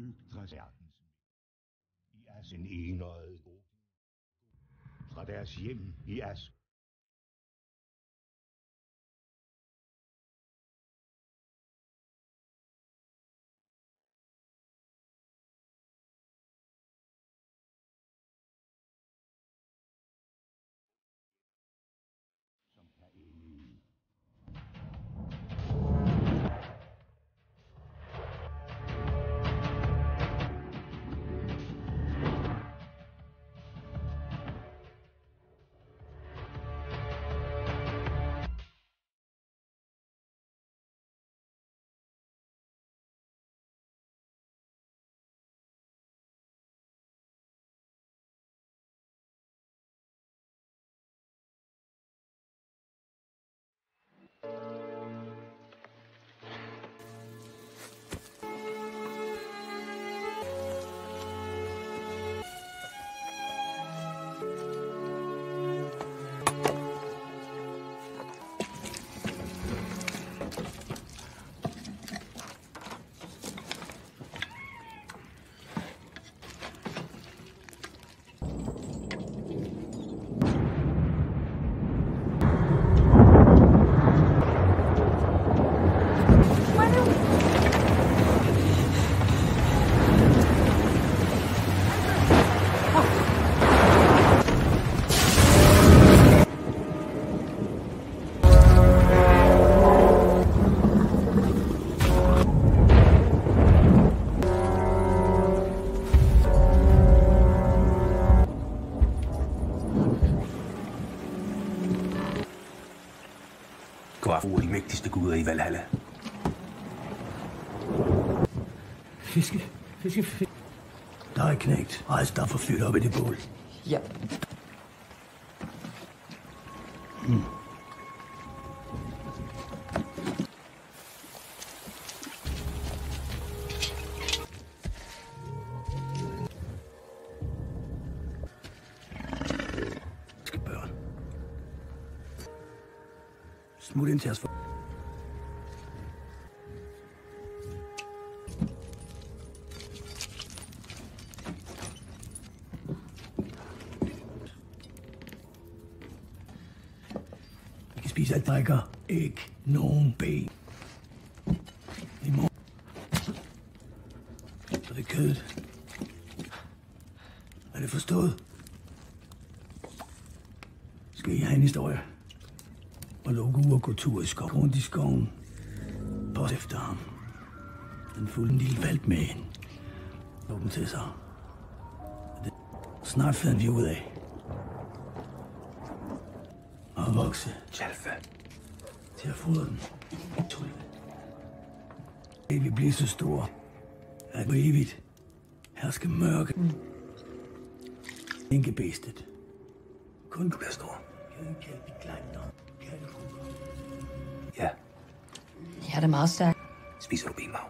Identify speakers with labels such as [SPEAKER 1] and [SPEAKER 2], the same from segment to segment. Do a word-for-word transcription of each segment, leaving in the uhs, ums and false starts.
[SPEAKER 1] Yggdrasils i Assen enøjet fra deres hjem i Ask.
[SPEAKER 2] Kvafu er de mægtigste guder i Valhalla.
[SPEAKER 3] Fiske, fiske, fiske. Der er knægt. Rejs dig for fyrt op i det bål.
[SPEAKER 4] Ja.
[SPEAKER 3] Mm. Børn. Smut ind til os for... Vi kan spise alt drikker. Ikke nogen ben. I morgen. Så det er kødet. Er det forstået? Skal I have en historie? Og lukke og gå tur i skov. Rundt i skoven. Post efter ham. Den fulde en lille valp med hende. Luk den til sig. Snart finder vi ud af. Og vokse.
[SPEAKER 2] Tjalfe.
[SPEAKER 3] Til at fodre den. Det vil blive så stor, at på evigt herske mørke. Mm. Ikke bedstet. Kun du bliver stor.
[SPEAKER 2] Ja.
[SPEAKER 4] Jeg er da meget stærk.
[SPEAKER 2] Spiser du benmarv?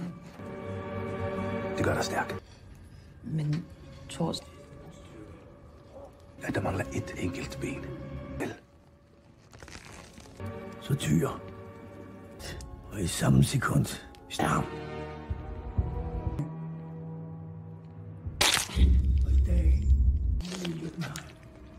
[SPEAKER 2] Det gør dig stærk.
[SPEAKER 4] Men Thors...
[SPEAKER 2] At der mangler et enkelt ben. Vel?
[SPEAKER 3] Så tyr. Og i samme sekund stam. Og i dag lille den her.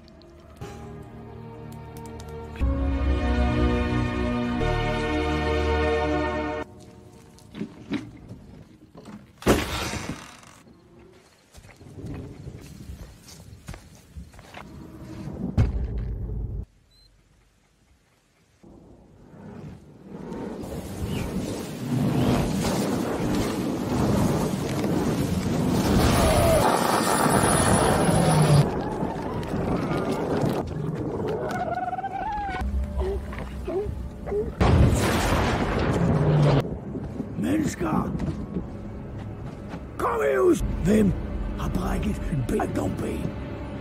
[SPEAKER 3] Mennesker! Kom ud! Hvem har brækket en ben om ben?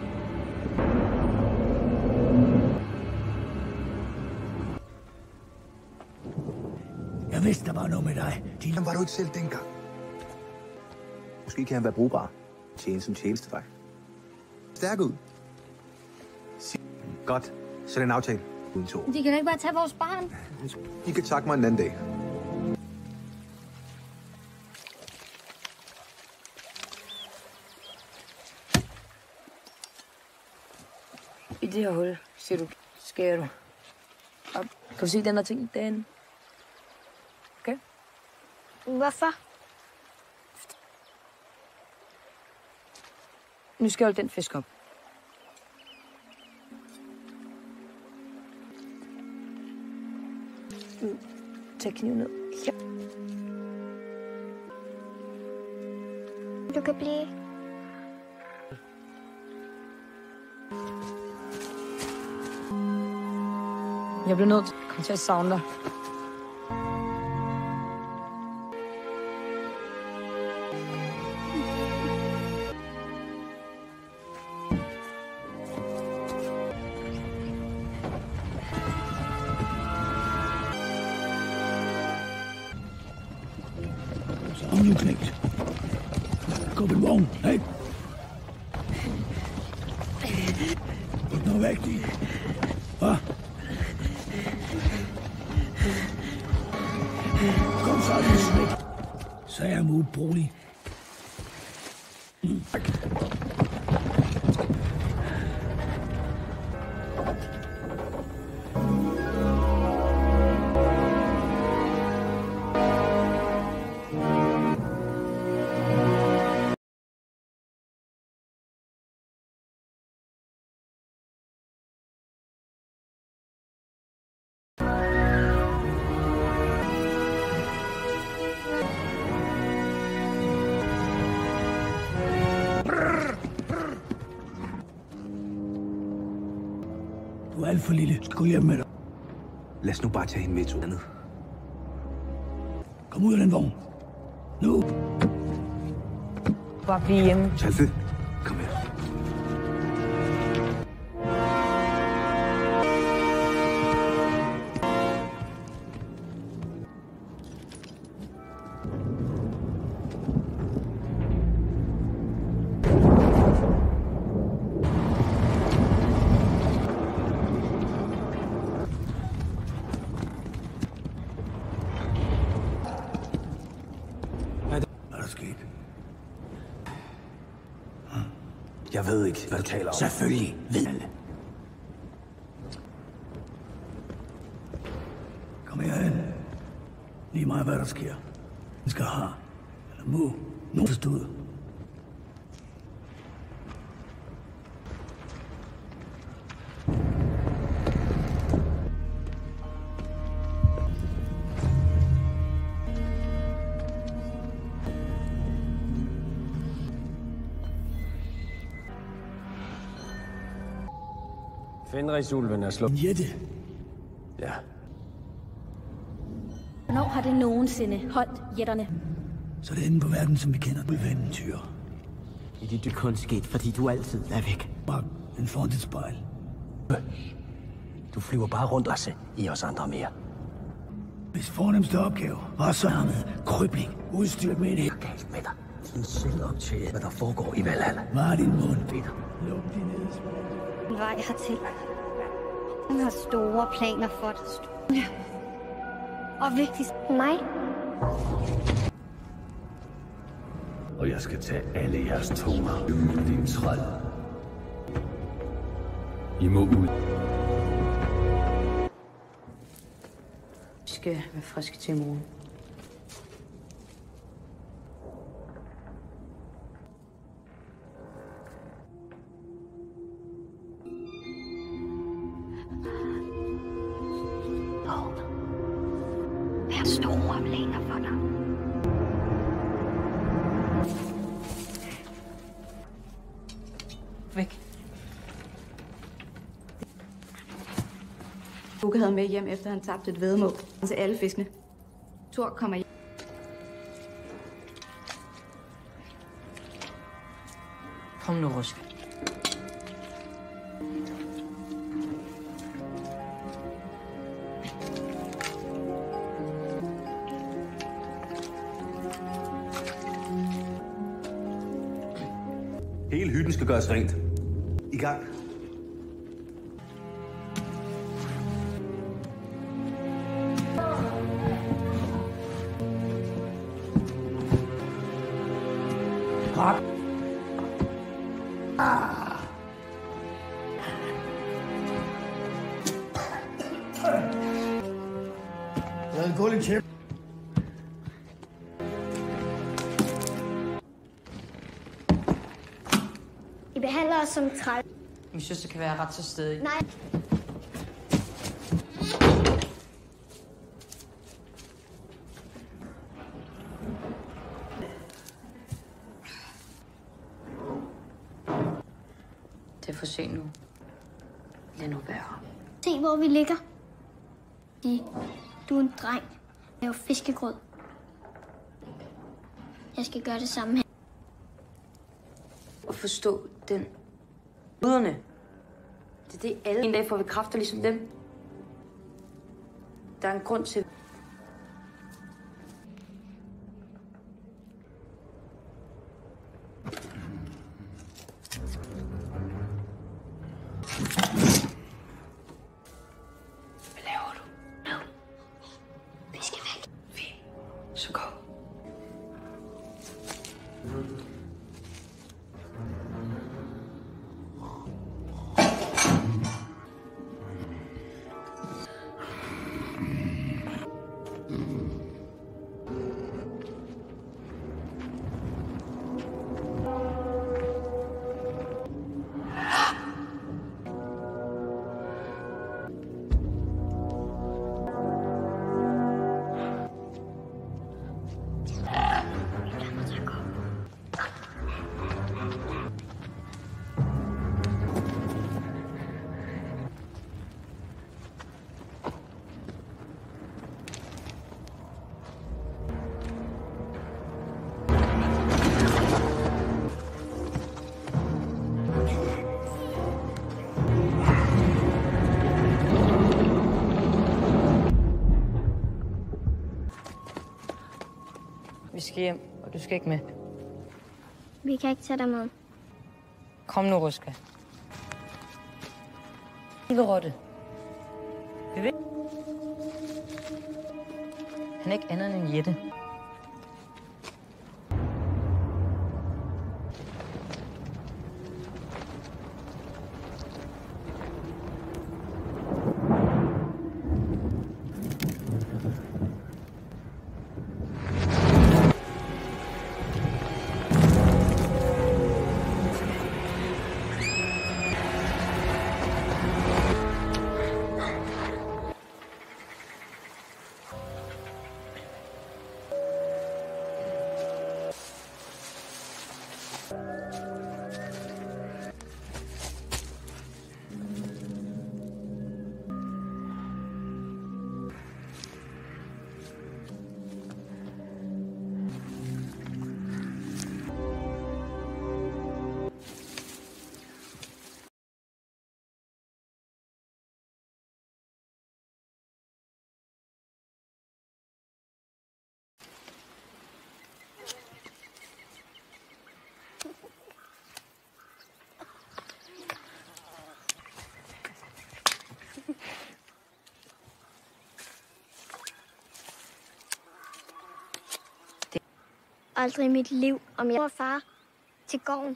[SPEAKER 3] Jeg vidste, der var noget med dig.
[SPEAKER 2] De... Jamen, var du ikke selv dengang? Måske kan han være brugbar. Tjene som tjenestevej. Stærk ud. Godt. Så er det en aftale. Uden to.
[SPEAKER 5] De kan da ikke bare tage vores barn.
[SPEAKER 2] I kan takke mig en anden dag.
[SPEAKER 4] I det her hul, siger du, skærer du. Og kan du se den her ting derinde? Okay?
[SPEAKER 5] Hvorfor?
[SPEAKER 4] Nu skal jeg holde den fisk op. Mm. Tag kniven ned. Ja.
[SPEAKER 5] Du kan blive.
[SPEAKER 4] Jeg bliver nødt til at komme til at savne dig.
[SPEAKER 3] Så nu knægt. Gå på vogn, hey. Ikke noget vigtigt. Hvad? Kom så, du smæk. Så er jeg modbrugelig. Mm. Du er alt for lille. Gå hjem med dig.
[SPEAKER 2] Lad os nu bare tage hende med to andet.
[SPEAKER 3] Kom ud af den vogn. Nu.
[SPEAKER 4] Bare blive hjemme.
[SPEAKER 2] Chalte, kom her.
[SPEAKER 3] Hvad er der sket?
[SPEAKER 2] Jeg ved ikke, hvad du taler om.
[SPEAKER 3] Selvfølgelig ved alle. Kom herhen. Lige meget, hvad der sker. Den skal have, eller må, nogen forstået.
[SPEAKER 6] Fenrisulven er slået.
[SPEAKER 3] Jette.
[SPEAKER 6] Ja.
[SPEAKER 5] Hvornår har det nogensinde holdt jætterne?
[SPEAKER 3] Så det er inde på verden, som vi kender. Ulveventyr.
[SPEAKER 7] Det er det kun sket, fordi du altid er væk.
[SPEAKER 3] Bare en foran dit spejl.
[SPEAKER 7] Du flyver bare rundt og se i os andre mere.
[SPEAKER 3] Hvis fornemmeste opgave var samlet, krybling, udstyret med en helt
[SPEAKER 7] Galt med dig. Din selv op til, hvad der foregår i Valhalla.
[SPEAKER 3] var din mund, Peter. Luk din næse.
[SPEAKER 5] En vej hertil. Hun har store planer for det. Ja. Og vigtigst mig.
[SPEAKER 3] Og jeg skal tage alle jeres tunger. Din træl. I må ud.
[SPEAKER 4] Vi skal være friske til i morgen.
[SPEAKER 5] Jeg har store planer for dig.
[SPEAKER 4] Væk.
[SPEAKER 8] Bukke havde med hjem, efter han tabte et væddemål til alle fiskene. Thor kommer hjem.
[SPEAKER 4] Kom nu, Rusk.
[SPEAKER 2] Hele hytten skal gøres rent. I gang.
[SPEAKER 3] fået lidt tæt.
[SPEAKER 5] I behandler os som træl.
[SPEAKER 4] Min søster kan være ret så stedig.
[SPEAKER 5] Nej.
[SPEAKER 4] Det er for sent nu. Lad nu være.
[SPEAKER 5] Se, hvor vi ligger. De, du er en dreng. Lav fiskegrød. Jeg skal gøre det samme her.
[SPEAKER 4] Og forstå den. Guderne. Det er det, alle en dag får vi kræfter ligesom dem. Der er en grund til. Hvad laver du?
[SPEAKER 5] No. Vi skal væk.
[SPEAKER 4] Fint. Så gå. Vi skal hjem, og du skal ikke med.
[SPEAKER 5] Vi kan ikke tage dig med.
[SPEAKER 4] Kom nu, Ruska. Lille rotte. Vi vil. Han er ikke andet end en jætte.
[SPEAKER 5] Aldrig i mit liv, om jeg var far til gården.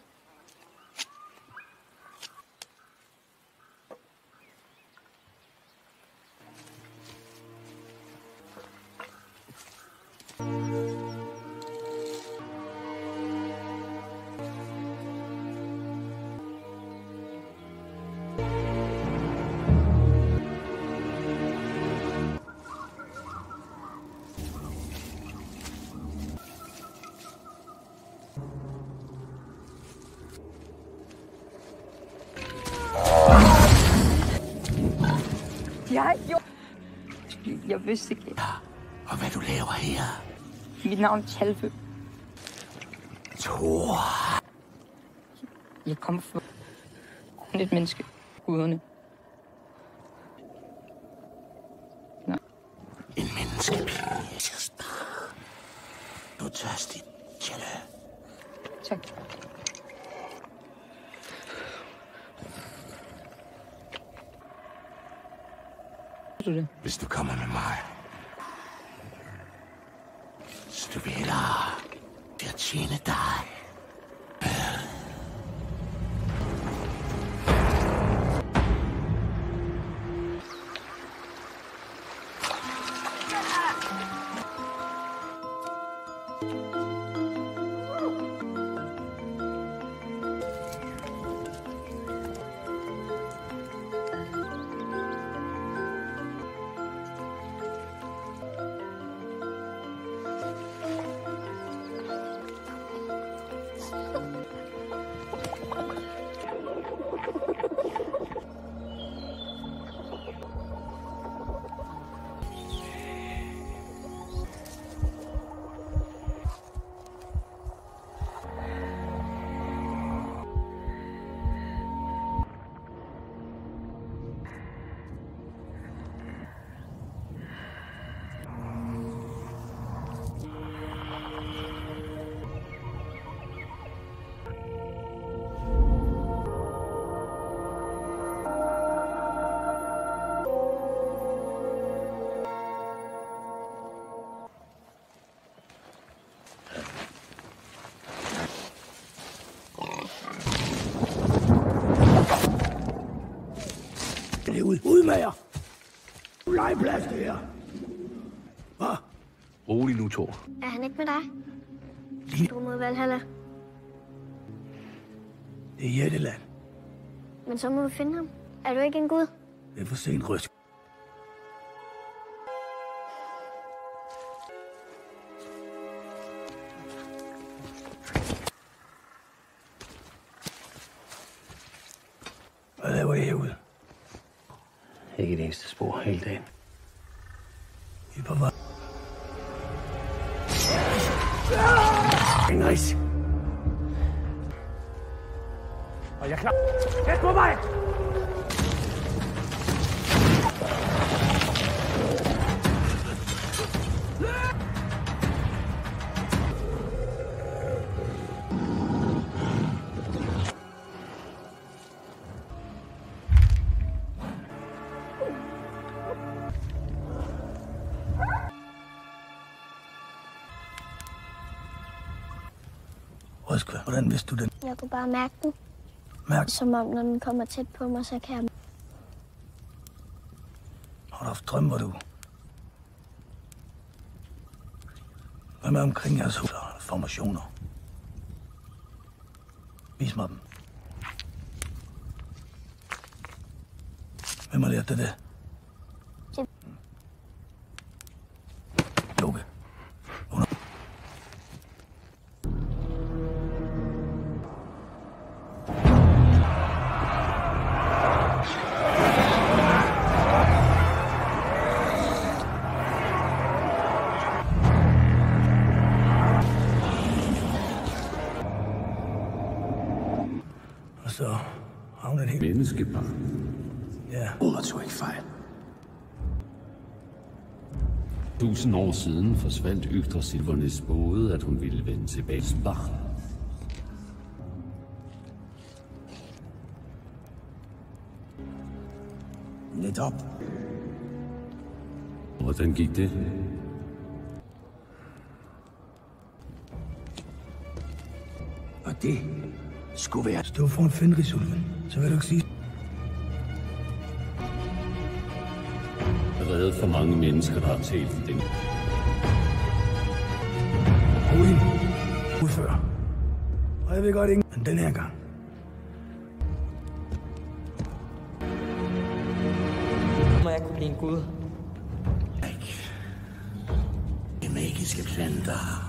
[SPEAKER 4] Jeg gjorde... Jeg vidste ikke.
[SPEAKER 3] Ja, og hvad du laver her?
[SPEAKER 4] Mit navn er Talve.
[SPEAKER 3] Thor.
[SPEAKER 4] Jeg kommer fra et menneske. Guderne. Nej.
[SPEAKER 3] En menneskepige. Du er tørstig, Tjelle.
[SPEAKER 4] Tak.
[SPEAKER 3] Hvis du kommer med mig, så du vil hellere til at tjene dig. Det er ud. Ud med jer! Legeplads, det her. Hvad?
[SPEAKER 2] Rolig nu, Thor.
[SPEAKER 5] Er han ikke med dig?
[SPEAKER 3] Lige.
[SPEAKER 5] Du mod Valhalla.
[SPEAKER 3] Det er Jætteland.
[SPEAKER 5] Men så må vi finde ham. Er du ikke en gud?
[SPEAKER 3] Det er for sent, Røsk. Hvad laver I herude?
[SPEAKER 7] Ikke et eneste spor hele dagen.
[SPEAKER 3] I er på vej. Ingrid!
[SPEAKER 7] Og jeg er klar. Tæt på mig!
[SPEAKER 3] Røsk, hvordan vidste du den?
[SPEAKER 5] Jeg kunne bare mærke den.
[SPEAKER 3] Mærk.
[SPEAKER 5] Som om, når den kommer tæt på mig, så kan jeg...
[SPEAKER 3] Har du haft drømmer, du? Hvad med omkring jeres hus og formationer? Vis mig dem. Hvem har lært dig det?
[SPEAKER 5] Det-
[SPEAKER 3] Loke. Under. Og så havner det helt...
[SPEAKER 6] Menneskebarn.
[SPEAKER 3] Ja. Ummer tog ikke fejl.
[SPEAKER 6] Tusind år siden forsvandt Yggdrasilvernes både, at hun ville vende tilbage til barn.
[SPEAKER 3] Netop.
[SPEAKER 6] Hvordan gik det?
[SPEAKER 3] Og det skulle være... Stå foran Fenrisulven, så vil du ikke sige...
[SPEAKER 6] Jeg har reddet for mange mennesker, der har talt for dem.
[SPEAKER 3] Uden. Udfør. Og jeg ved godt ikke, men den her gang.
[SPEAKER 7] Må jeg kunne blive en gud?
[SPEAKER 3] Ikke. De magiske planter.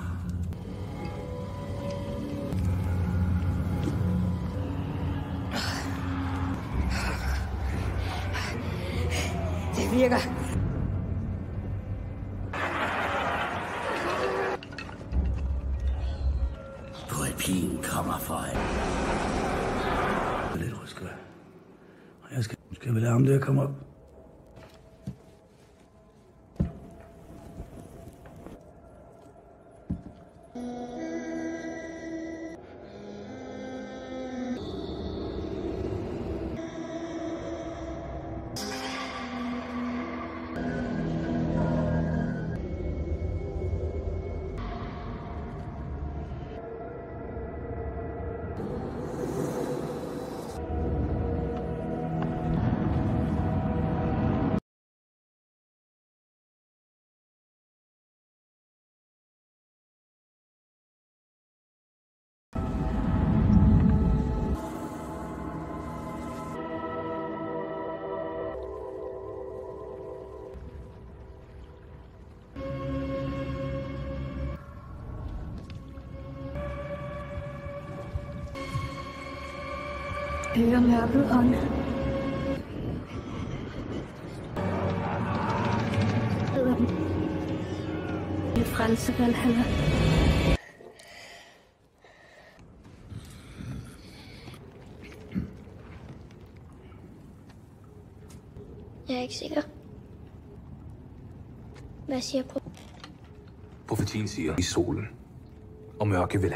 [SPEAKER 4] Det virker.
[SPEAKER 3] Poetien kommer fra en. Lidt Røsk. Jeg skal, skal vi lade ham der komme op?
[SPEAKER 5] Hører mørket ånd. Hedder den. Det frelse Valhalla. Jeg er ikke sikker. Hvad siger pro?
[SPEAKER 2] Profetien siger i solen, og mørke vil have.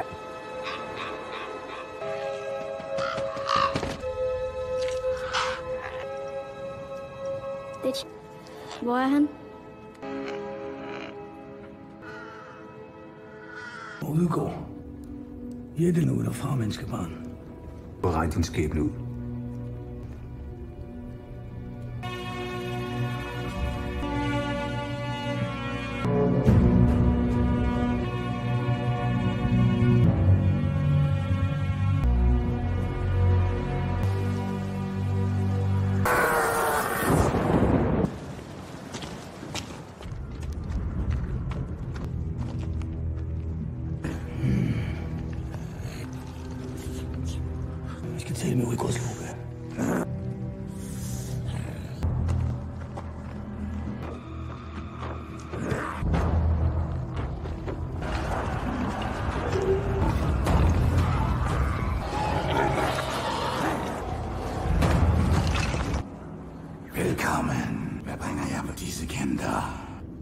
[SPEAKER 5] Det. Hvor er han?
[SPEAKER 3] Udgår. Jette nu derfra, menneskebarn.
[SPEAKER 2] Og regn din skæbne ud.
[SPEAKER 9] Velkommen. Hvad bringer jeg på disse kanter?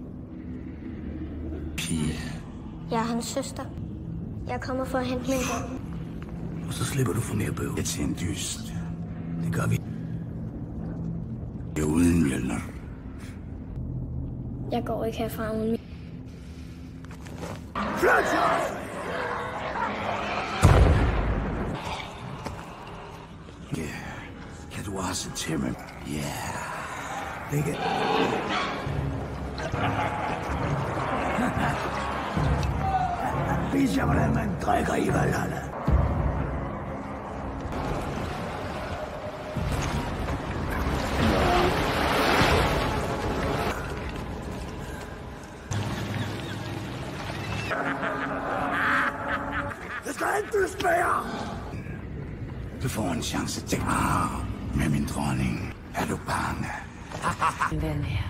[SPEAKER 9] Pige.
[SPEAKER 5] Jeg er hans søster. Jeg kommer for at hente min børn.
[SPEAKER 3] Og så slipper du for mere bøv.
[SPEAKER 9] Jeg til en dyst.
[SPEAKER 3] Det gør vi.
[SPEAKER 9] Jeg er uden Mjølner.
[SPEAKER 5] Jeg går ikke herfra uden min.
[SPEAKER 3] Flyt jer!
[SPEAKER 9] Ja, kan du også til mig? Ja.
[SPEAKER 3] Ikke? Vis jer, hvordan man drikker i Valhalla.
[SPEAKER 9] Jeg skal ikke dyst mere! Du får en chance til at med min dronning. Er du bange?
[SPEAKER 4] Vær nær.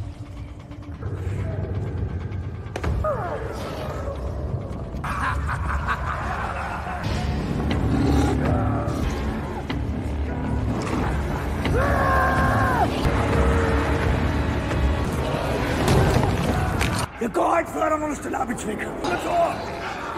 [SPEAKER 3] Jeg går ikke før der nogen stiller op i tvikket. Jeg går!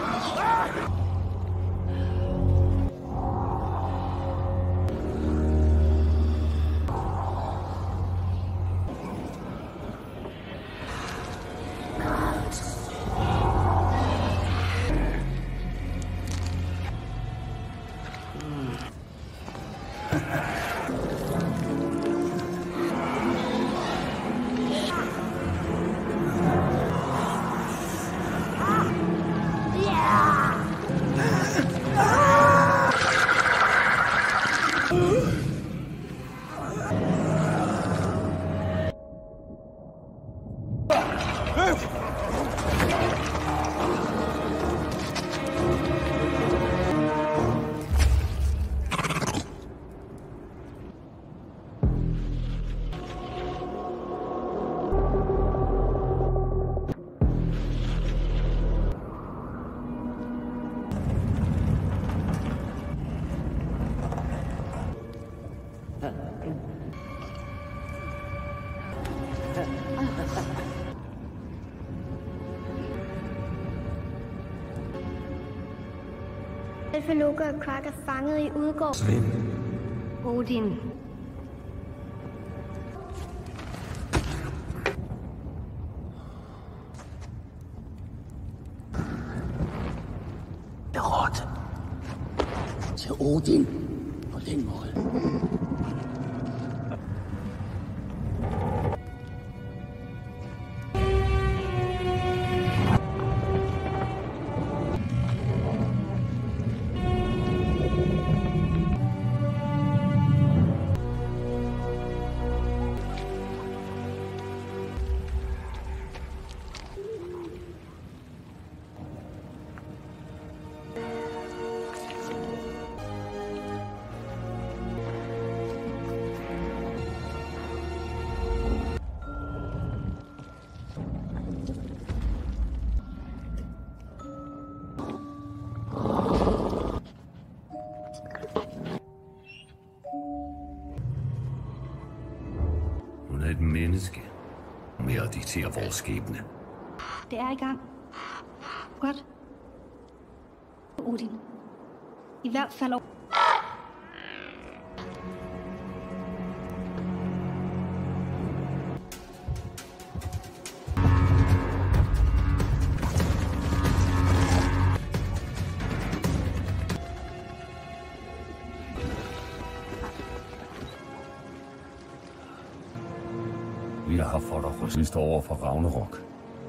[SPEAKER 5] Elfelukke og Kvak er fanget i Udgård.
[SPEAKER 3] Svend.
[SPEAKER 5] Odin.
[SPEAKER 3] Berot. Til Odin. På den måde.
[SPEAKER 6] Hun er et menneske med at diktere vores skæbne.
[SPEAKER 5] Det er i gang. Godt. Odin. I hvert fald over.
[SPEAKER 6] Vi har fået dig rystet over for Ragnarok.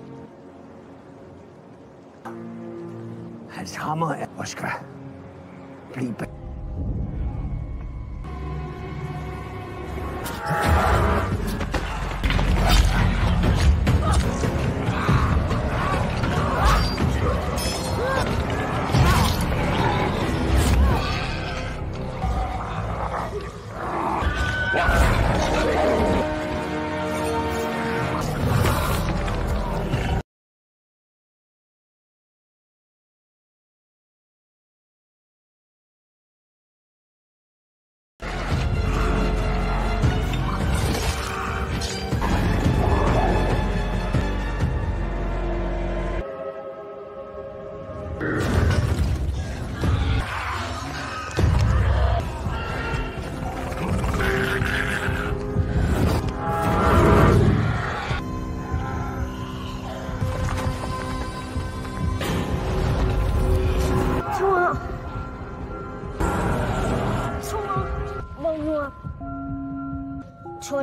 [SPEAKER 3] Hans hammer er Moskva. Bliv bag.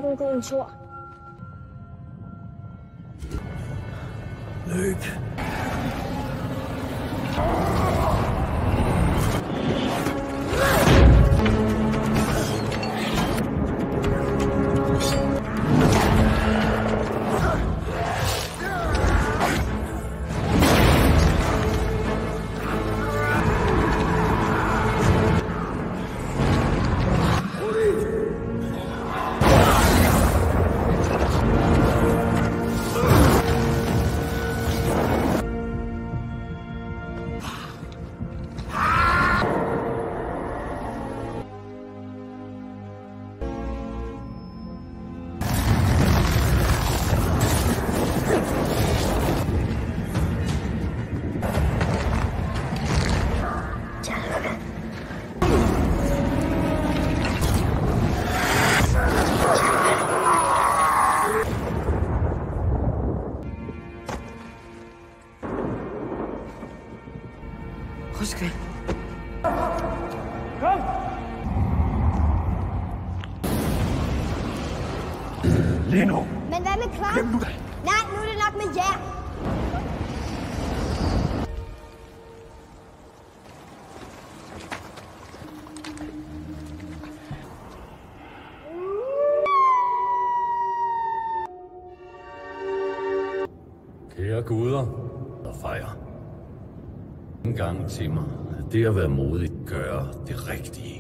[SPEAKER 4] Halvguden Thor.
[SPEAKER 3] Løb.
[SPEAKER 4] Husk det.
[SPEAKER 3] Kom! Leno!
[SPEAKER 5] Men hvad med Kvam?
[SPEAKER 3] Glem nu dig!
[SPEAKER 5] Nej, nu er det nok med jer.
[SPEAKER 6] Kære guder, der fejrer. En gang til mig, det at være modig, gøre det rigtige.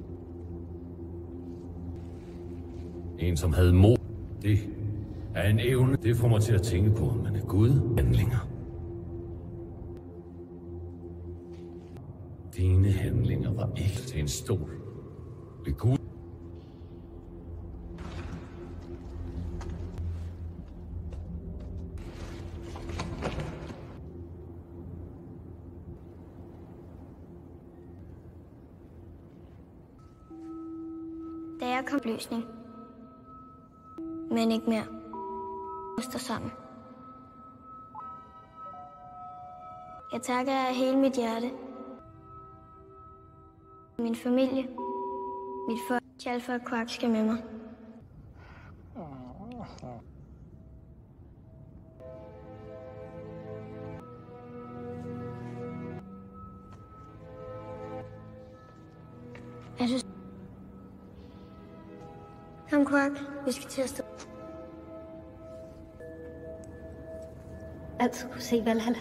[SPEAKER 6] En, som havde mod, det er en evne. Det får mig til at tænke på, om man er Gud. Handlinger. Dine handlinger var ikke til en stol ved Gud.
[SPEAKER 5] Da jeg kom løsning. Men ikke mere. Vi står sammen. Jeg takker af hele mit hjerte. Min familie. Mit folk. Tjalfer og Kvak skal med mig. Jeg synes... Kom, Kvak. Vi skal til at stå. Altid kunne se Valhalla.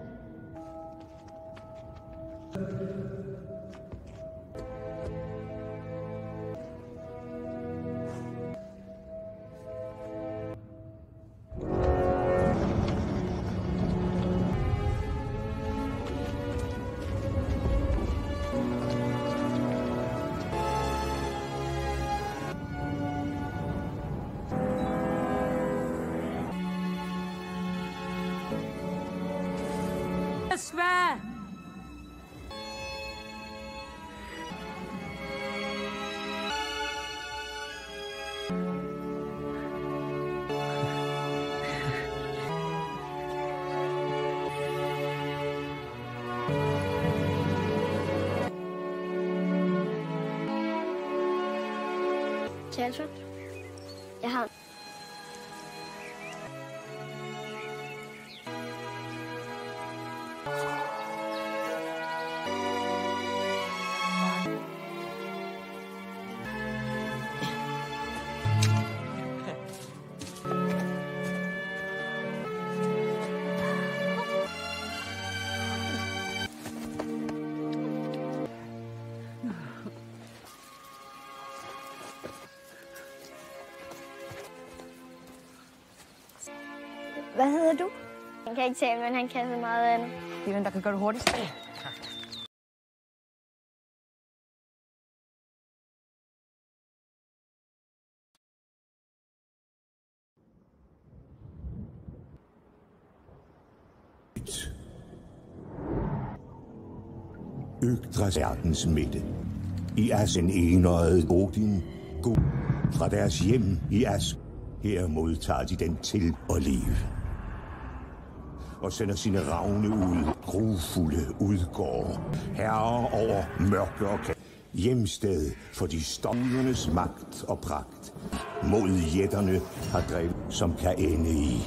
[SPEAKER 4] Svær!
[SPEAKER 5] Tjalfer, jeg har... Hvad hedder du? Han kan ikke tale, men han kan så meget andet.
[SPEAKER 4] Det er den, der kan gøre det hurtigst.
[SPEAKER 1] Yggdrasils midte. I er sin enøjede Odin, Gud, fra deres hjem i Ask. Her modtager de den til at leve. Og sender sine ravne ud, grufulde udgår, herrer over mørke og kald. Hjemsted for de stormernes magt og pragt. Mod jætterne har drevet, som kan ende i.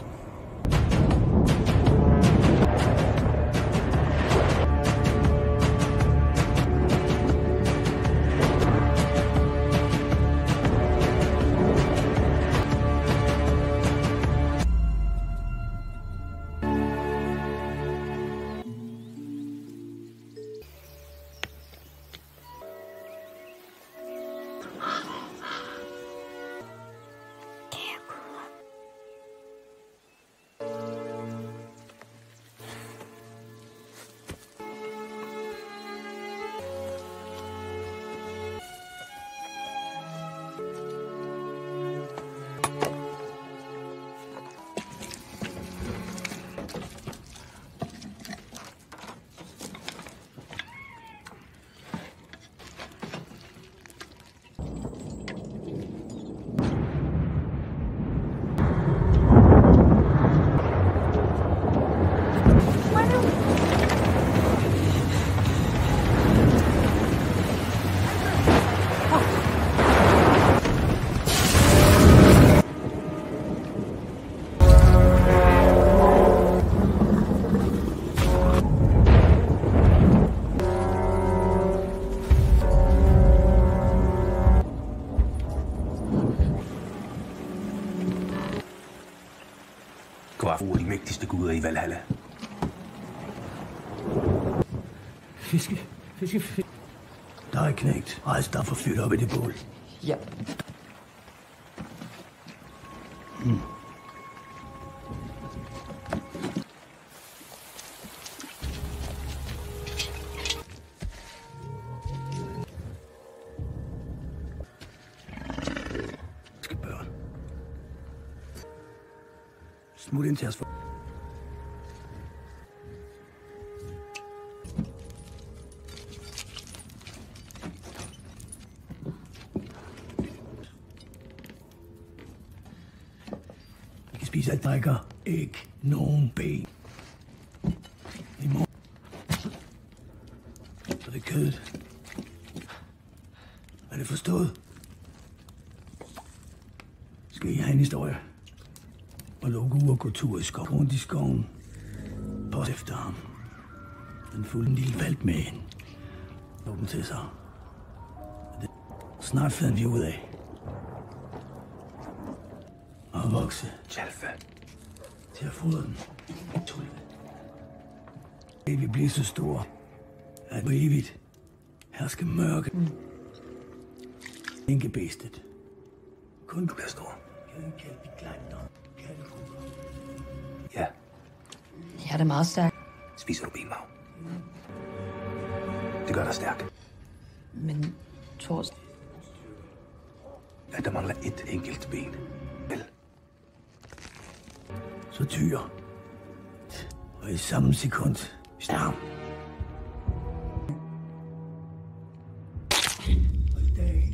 [SPEAKER 2] Kvafu er de mægtigste guder i Valhalla.
[SPEAKER 3] Fiske, fiske, fiske. Der er knægt. Rejs der for fyrt op i det bål.
[SPEAKER 4] Ja.
[SPEAKER 3] Mm. Skal børn. Smut ind til os for... Vi kan spise alt drikker, æg, nogen ben. I morgen. Så det er kødet. Er det forstået? Skal I have en historie? Og lukke ud og gå tur i skov. Rundt i skoven. Post efter ham. Den fulde en lille valp med hende. Luk den til sig. Snart fandt vi ud af. Og vokse.
[SPEAKER 2] Tjalfe.
[SPEAKER 3] Til at fodre den. Vi bliver så store, at på evigt herske mørke. Mm. Ikke bestet. Kun du bliver stor.
[SPEAKER 2] Ja.
[SPEAKER 4] Jeg er da meget stærk.
[SPEAKER 2] Spiser du benmarv? Det gør dig stærk.
[SPEAKER 4] Men Thors...
[SPEAKER 2] At der mangler et enkelt ben. Vel?
[SPEAKER 3] Så tyr. Og i samme sekund... Stærm. Og i dag...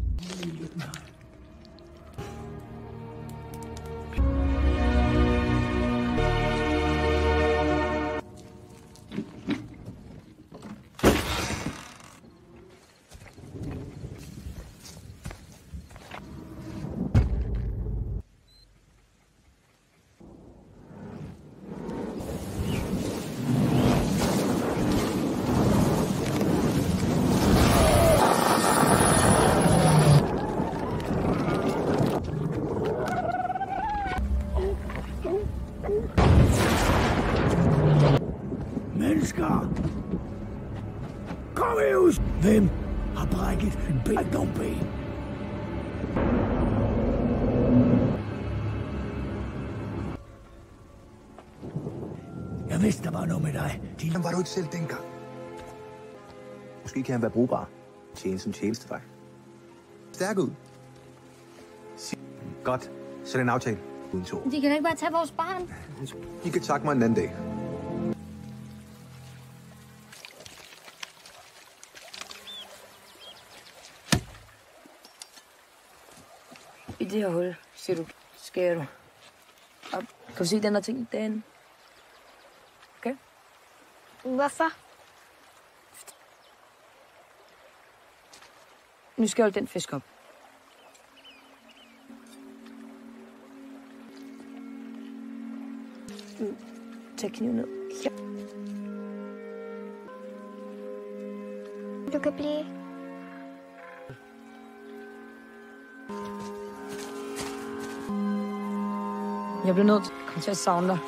[SPEAKER 3] Mennesker! Kom ud! Hvem har brækket en ben? Jeg vidste, der var noget med dig. De...
[SPEAKER 2] Jamen, var du ikke selv dengang? Måske kan han være brugbar. Tjene som tjenestevagt. Stærk ud. Godt. Så er det en aftale. Uden to.
[SPEAKER 5] De kan da ikke bare tage vores barn.
[SPEAKER 2] I kan takke mig en anden dag.
[SPEAKER 4] I det her hul, siger du, skærer du. Og kan du se den her ting derinde? Okay?
[SPEAKER 5] Hvorfor?
[SPEAKER 4] Nu skal jeg holde den fisk op. Mm. Tag kniven ned. Ja.
[SPEAKER 5] Du kan blive.
[SPEAKER 4] Jeg bliver nødt til at komme til at savne dig.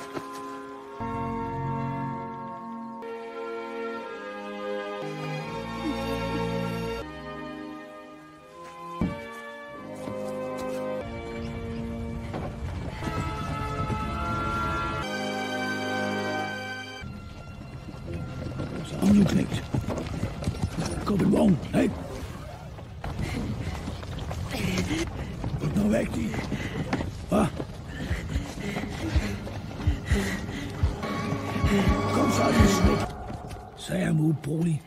[SPEAKER 3] Så nu knægt. Gå på en vogn, ikke? Put noget vægt i. Hvad? Kom så, din smæk. Sagde jeg mod brolig.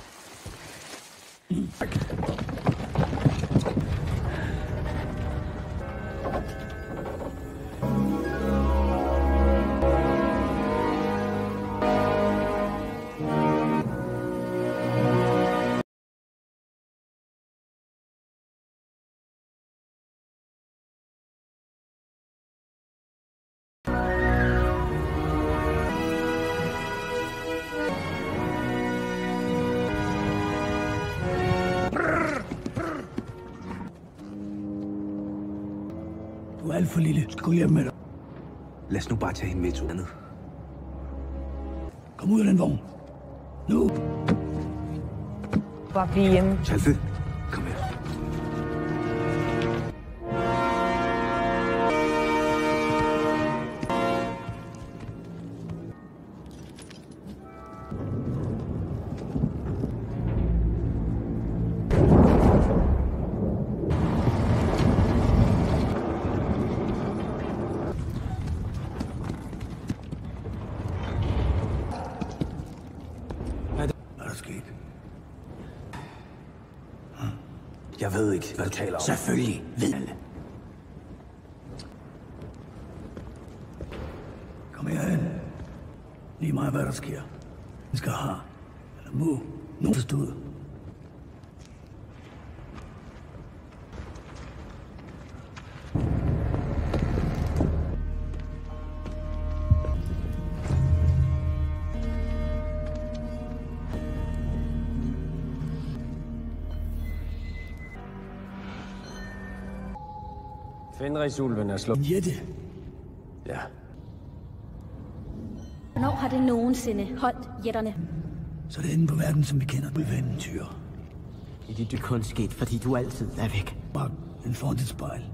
[SPEAKER 3] Mm. Du er alt for lille. Skal gå hjem med dig.
[SPEAKER 2] Lad os nu bare tage hende med to andet.
[SPEAKER 3] Kom ud af den vogn. Nu.
[SPEAKER 4] Bare blive hjemme.
[SPEAKER 2] Chalfe, kom her.
[SPEAKER 3] Hvad er der sket?
[SPEAKER 2] Jeg ved ikke, hvad du taler om.
[SPEAKER 3] Selvfølgelig ved alle. Kom herhen. Lige meget, hvad der sker. Den skal have, eller må, nogen forstået.
[SPEAKER 10] Fenrisulven er slået.
[SPEAKER 3] Jette.
[SPEAKER 10] Ja.
[SPEAKER 5] Hvornår har det nogensinde holdt jætterne?
[SPEAKER 3] Så det er inde på verden, som vi kender ulveeventyr.
[SPEAKER 7] Det er kun sket, fordi du altid er væk.
[SPEAKER 3] Bare en foran dit spejl.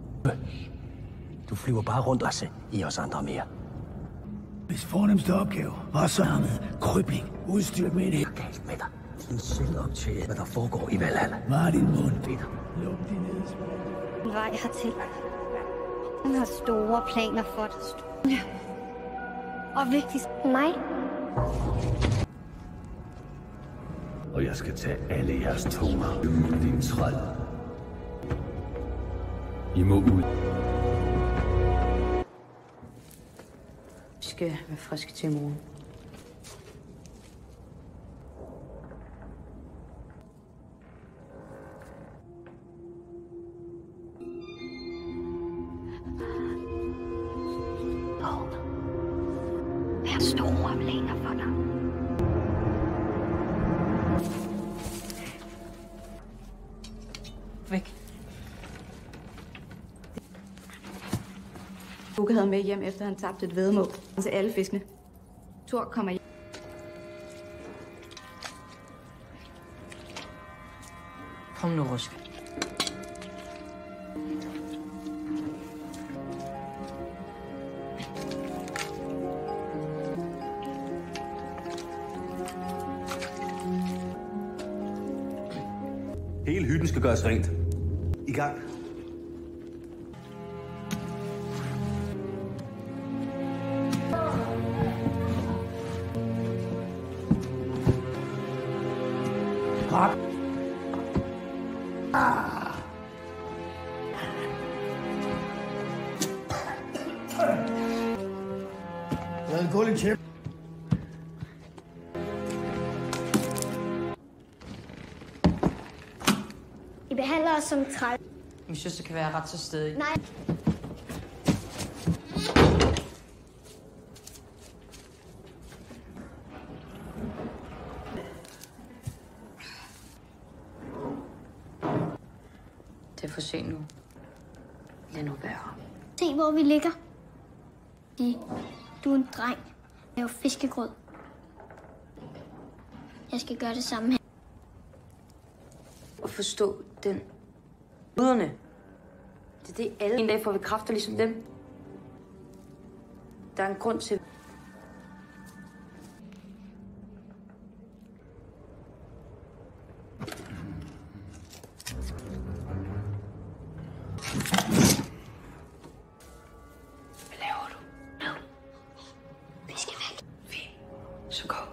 [SPEAKER 10] Du flyver bare rundt og se i os andre mere.
[SPEAKER 3] Hvis fornemmeste opgave var sammet, krybling, udstyret med en hæk.
[SPEAKER 10] Galt med dig. Din selv op til, hvad der foregår i Valhalla.
[SPEAKER 3] Var din mund, Peter. Luk din næse.
[SPEAKER 5] En vej hertil. Hun har store planer for dig. Og vigtigst mig.
[SPEAKER 6] Og jeg skal tage alle jeres tunger, din træl. I må ud.
[SPEAKER 4] Vi skal være friske til i morgen.
[SPEAKER 5] Jeg har store planer for dig.
[SPEAKER 4] Væk.
[SPEAKER 8] Bukke havde med hjem, efter han tabte et væddemål til alle fiskene. Thor kommer hjem.
[SPEAKER 4] Kom nu, Rusk.
[SPEAKER 2] Hele hytten skal gøres rent. I gang.
[SPEAKER 3] Hak. Ah. Det er en gullig kæp.
[SPEAKER 5] I som træl.
[SPEAKER 11] Min søster kan være ret så stedig.
[SPEAKER 5] Nej.
[SPEAKER 4] Det er for sent nu. Lad nu være.
[SPEAKER 5] Se, hvor vi ligger. De, du er en dreng. Jeg er jo fiskegrød. Jeg skal gøre det samme her.
[SPEAKER 4] Og forstå den. Guderne. Det er det, alle en dag får vi kræfter ligesom dem. Der er en grund til. Hvad laver du?
[SPEAKER 5] No. Vi skal væk.
[SPEAKER 4] Fint. Så gå.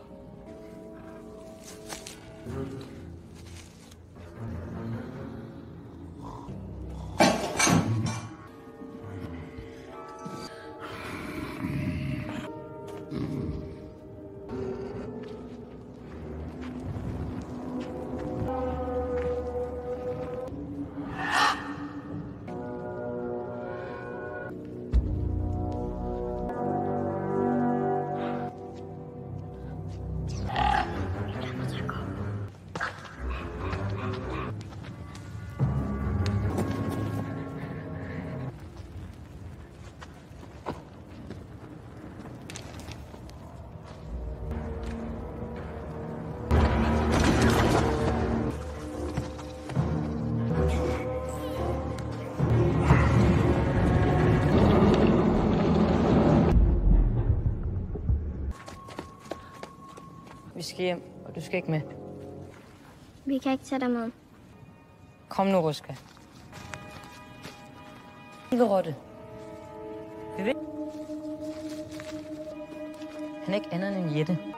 [SPEAKER 4] Vi skal hjem, og du skal ikke med.
[SPEAKER 5] Vi kan ikke tage dig med.
[SPEAKER 4] Kom nu, Ruska. Ikke rotte. Vi vil. Han er ikke andet end en jætte.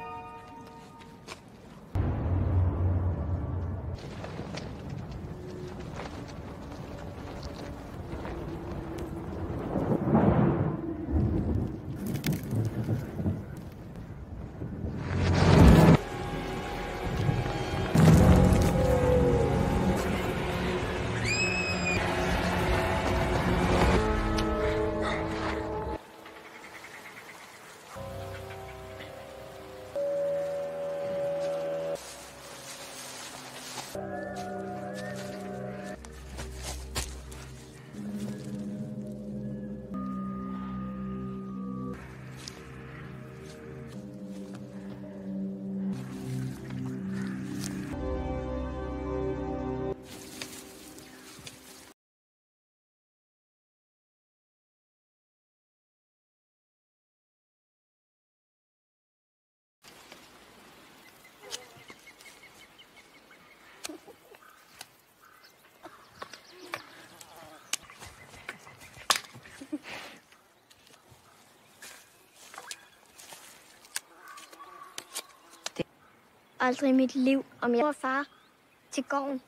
[SPEAKER 5] Aldrig i mit liv, om jeg var far til gården.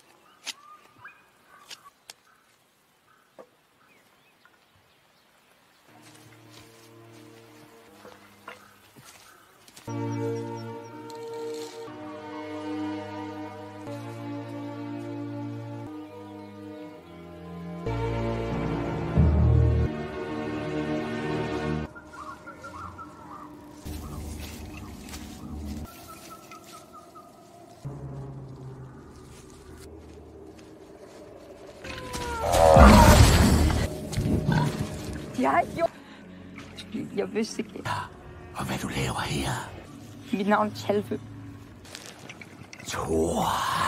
[SPEAKER 4] Jeg jo. Jeg vidste ikke.
[SPEAKER 9] Ja, og hvad du laver her?
[SPEAKER 4] Mit navn er Talfe.
[SPEAKER 9] Thor.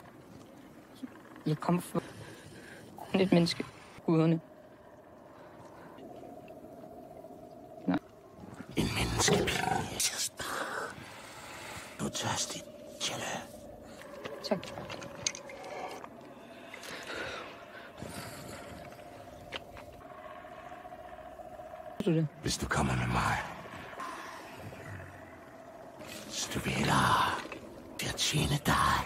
[SPEAKER 4] Jeg kom fra et menneske. Guderne. Nej.
[SPEAKER 9] En menneskepige. Du er tørstig, Tjelle.
[SPEAKER 4] Tak. Du det?
[SPEAKER 9] Hvis du kommer med mig, så du vil hellere til at tjene dig.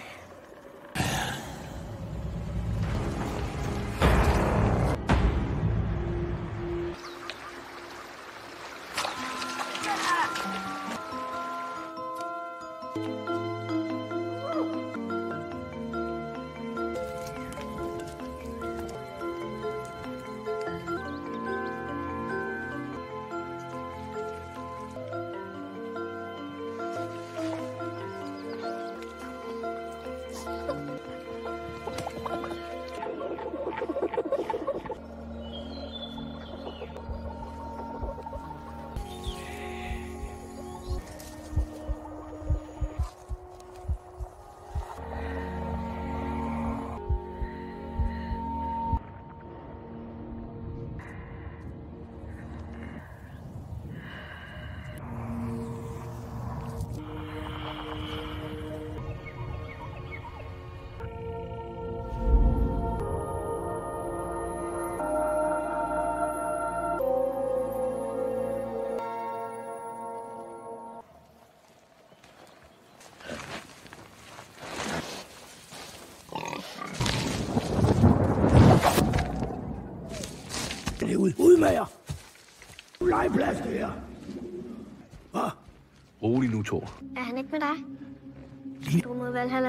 [SPEAKER 3] Legeplager! Legeplads, det her! Hvad?
[SPEAKER 2] Rolig nu, Thor.
[SPEAKER 5] Er han ikke med dig? Du mod Valhalla.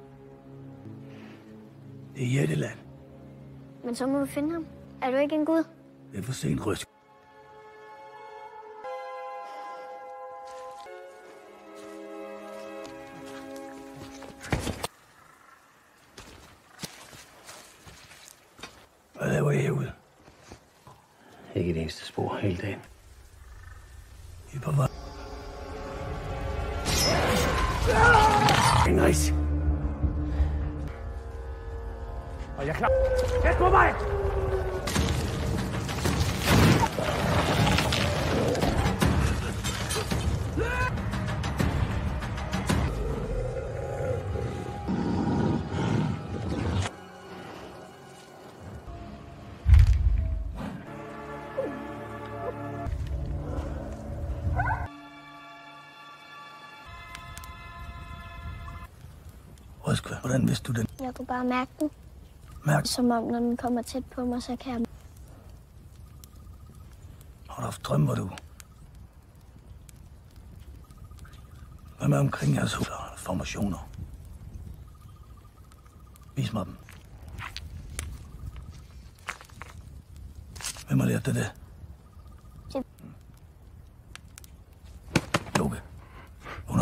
[SPEAKER 3] Det er Jætteland.
[SPEAKER 5] Men så må du finde ham. Er du ikke en gud?
[SPEAKER 3] Det er for sent, Røsk. Hvad laver I herude?
[SPEAKER 10] Ikke et eneste spor hele dagen.
[SPEAKER 3] I er på vej. Nice.
[SPEAKER 10] Og jeg er klar. Tæt på mig!
[SPEAKER 3] Røskva, hvordan vidste du det?
[SPEAKER 5] Jeg kunne bare mærke den.
[SPEAKER 3] Mærke?
[SPEAKER 5] Som om, når den kommer tæt på mig, så kan jeg...
[SPEAKER 3] Har du haft drømmer, du? Hvad med omkring jeres hus og formationer? Vis mig dem. Hvem har lært dig det?
[SPEAKER 5] Det...
[SPEAKER 3] Lukke. Under.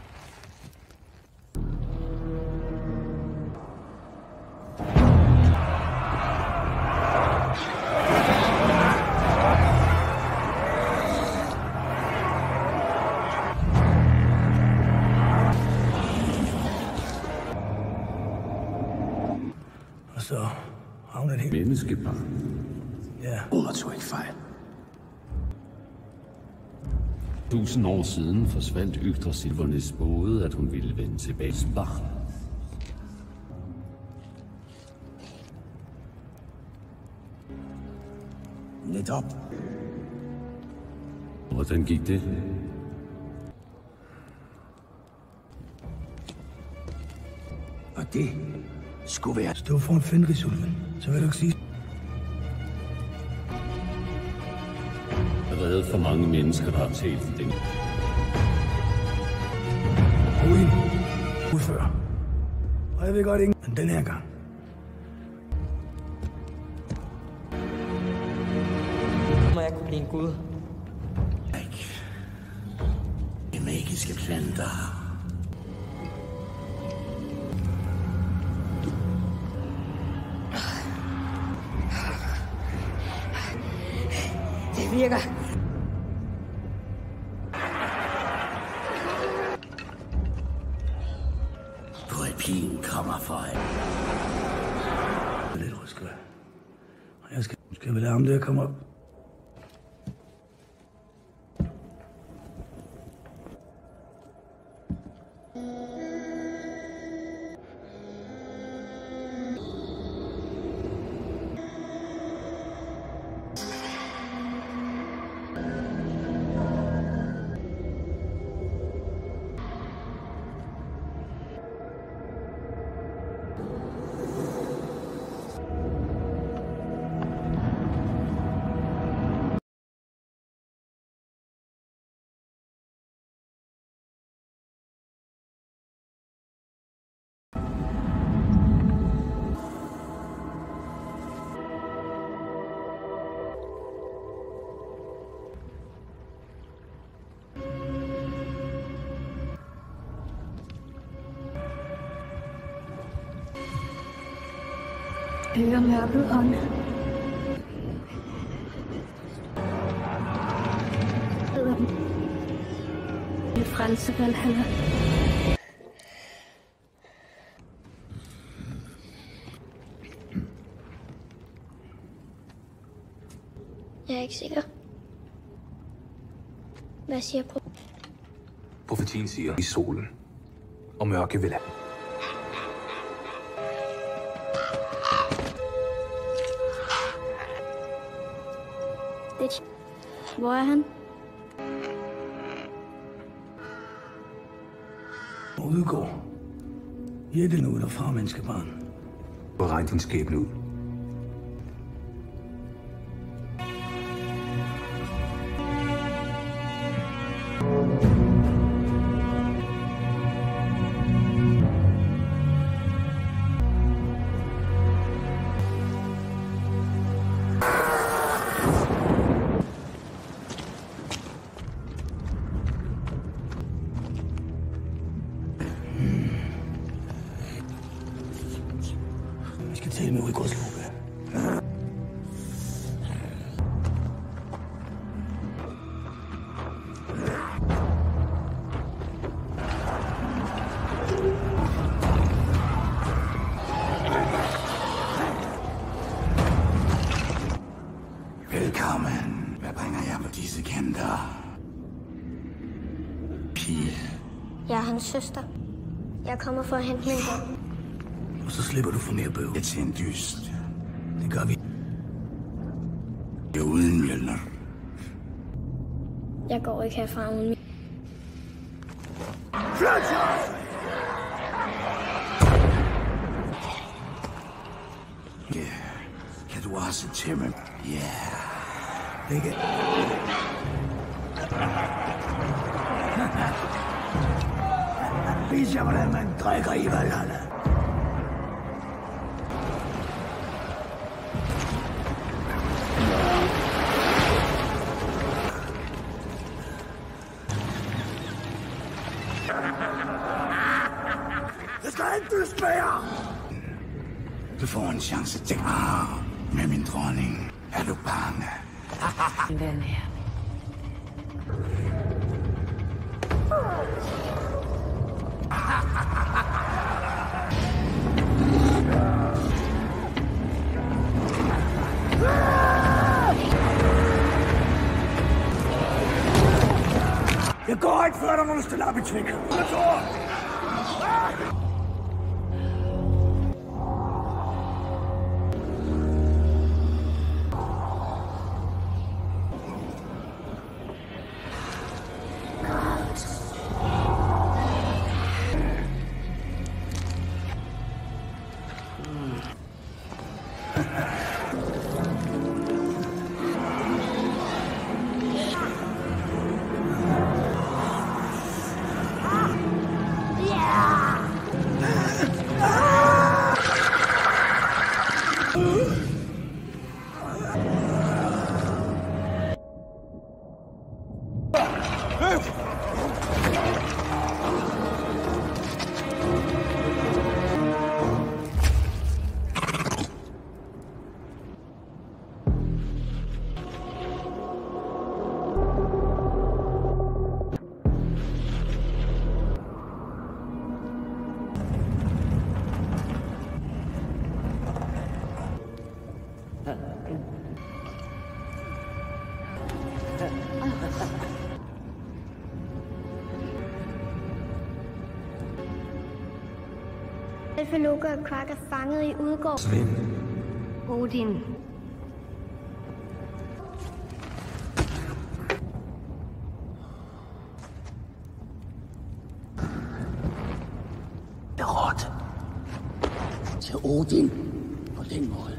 [SPEAKER 3] Så havner det helt...
[SPEAKER 6] Menneskebarn.
[SPEAKER 3] Ja. Ordet tog ikke fejl.
[SPEAKER 6] Tusind år siden forsvandt Yggdrasilvernes både, at hun ville vende tilbage til barn.
[SPEAKER 3] Netop.
[SPEAKER 6] Hvordan gik det?
[SPEAKER 3] Og det skulle være... Stå foran Fenrisulven, så vil du ikke sige...
[SPEAKER 6] Jeg har reddet for mange mennesker, der har talt for den.
[SPEAKER 3] Ruin. Udfør. Og jeg ved godt ikke, men den her gang.
[SPEAKER 11] Må jeg kunne blive en gud?
[SPEAKER 10] Ikke. De magiske planter.
[SPEAKER 11] Det virker.
[SPEAKER 10] Poetien kommer for en.
[SPEAKER 3] Det er lidt Røskva. Og jeg skal, skal vel lade ham der komme op.
[SPEAKER 5] Hører mørket ånd. Det franske Valhalla. Jeg er ikke sikker. Hvad siger på?
[SPEAKER 2] Profetien siger i solen, og mørke vil have.
[SPEAKER 5] Hvor er han?
[SPEAKER 3] Udgår. Jætte nu derfra, menneskebarn.
[SPEAKER 2] Beregn din skæbne ud.
[SPEAKER 9] Farmand, hvad bringer jeg på disse kanter? Pil.
[SPEAKER 5] Jeg er hans søster. Jeg kommer for at hente min børn.
[SPEAKER 3] Og så slipper du for mere bøv.
[SPEAKER 9] Et sind dyst.
[SPEAKER 3] Det gør vi.
[SPEAKER 9] Jeg er uden Mjølner.
[SPEAKER 5] Jeg går ikke herfra uden min.
[SPEAKER 9] Flyt jer! Ja, kan du også til mig? Ja.
[SPEAKER 3] Ikke? Vis jer, hvordan man drikker i Valhalla.
[SPEAKER 9] Jeg skal ikke spære! Du får en chance til at med min dronning. Er du bange?
[SPEAKER 4] Den her.
[SPEAKER 3] Jeg går ikke før, der må du stille op i tvik. Jeg tror.
[SPEAKER 5] Alfa og Kvak er fanget i Udgård.
[SPEAKER 3] Svend.
[SPEAKER 5] Odin.
[SPEAKER 10] Berot. Til Odin. På den måde.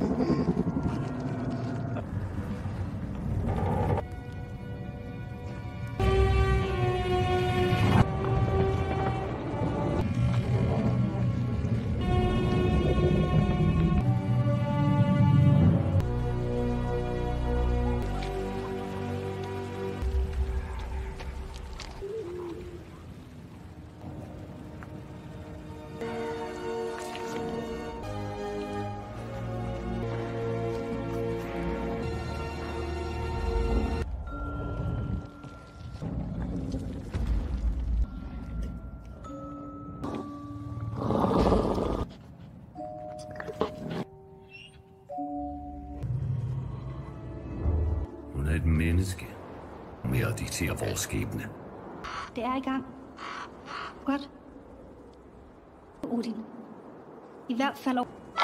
[SPEAKER 6] Hun er et menneske med at diktere vores skæbne.
[SPEAKER 5] Det er i gang. Godt. Odin. I hvert fald...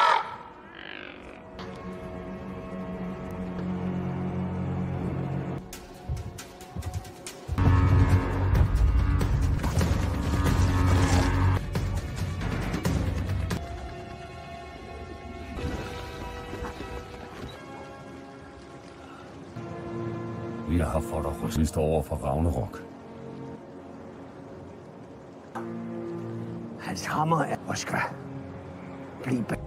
[SPEAKER 6] Vi har fået dig rystet over for Ragnarok.
[SPEAKER 3] Hans hammer er Moskva. Bliv bag.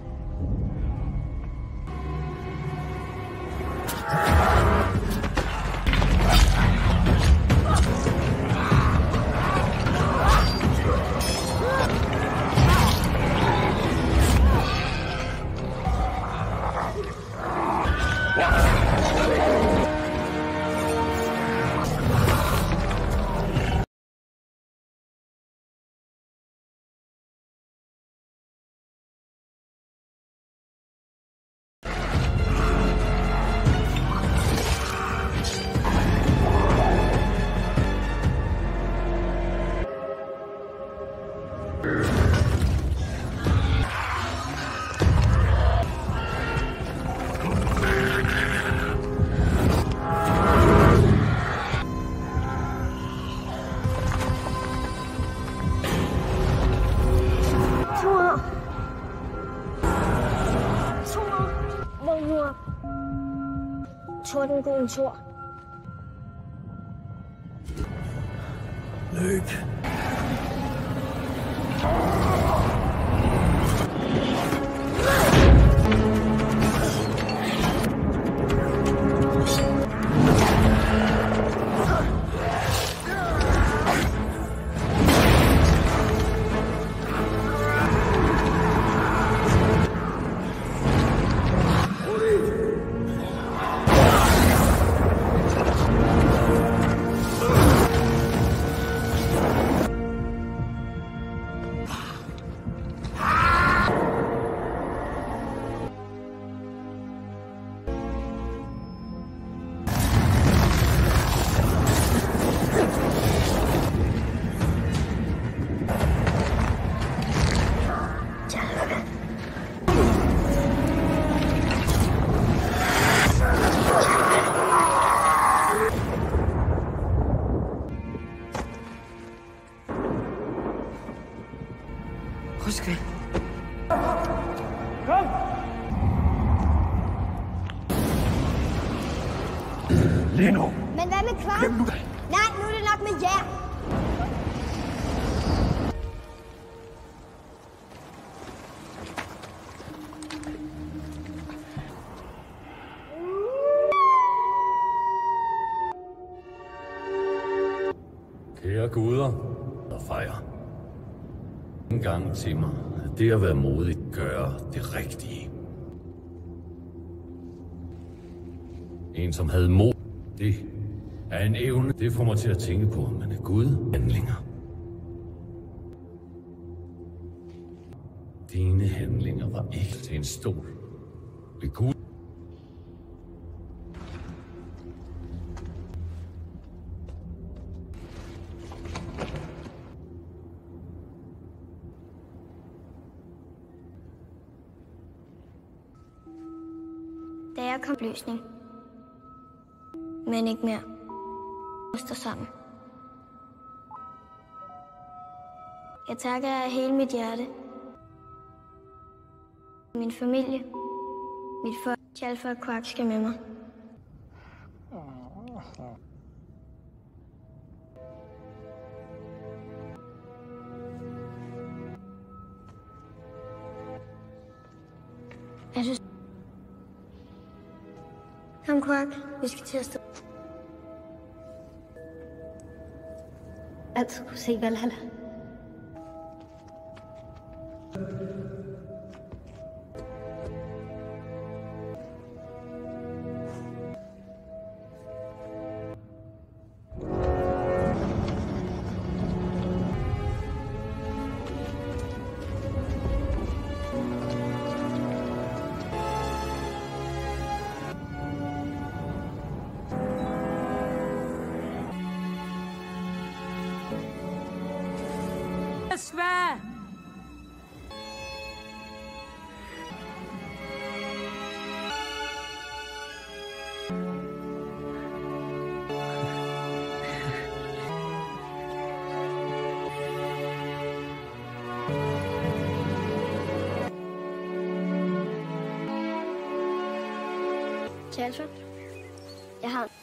[SPEAKER 4] Solguden Thor.
[SPEAKER 3] Løb.
[SPEAKER 11] Husk
[SPEAKER 3] Kom! Leno!
[SPEAKER 5] Men hvad med Kvam?
[SPEAKER 3] Glem nu dig!
[SPEAKER 5] Nej, nu er det nok med jer.
[SPEAKER 6] Kære guder, der fejrer. En gang til mig, det at være modig, gøre det rigtige. En, som havde mod, det er en evne. Det får mig til at tænke på, om man er Gud. Handlinger. Dine handlinger var ikke til en stol ved Gud.
[SPEAKER 5] Da jeg kom løsning. Men ikke mere. Vi står sammen. Jeg takker jer af hele mit hjerte. Min familie. Mit folk. Tjalfer og Kvak skal med mig. Jeg synes... Kom, Kvak. Vi skal til at stå. Altid kunne se Valhalla.
[SPEAKER 11] Svær!
[SPEAKER 5] Tjalfer, jeg har...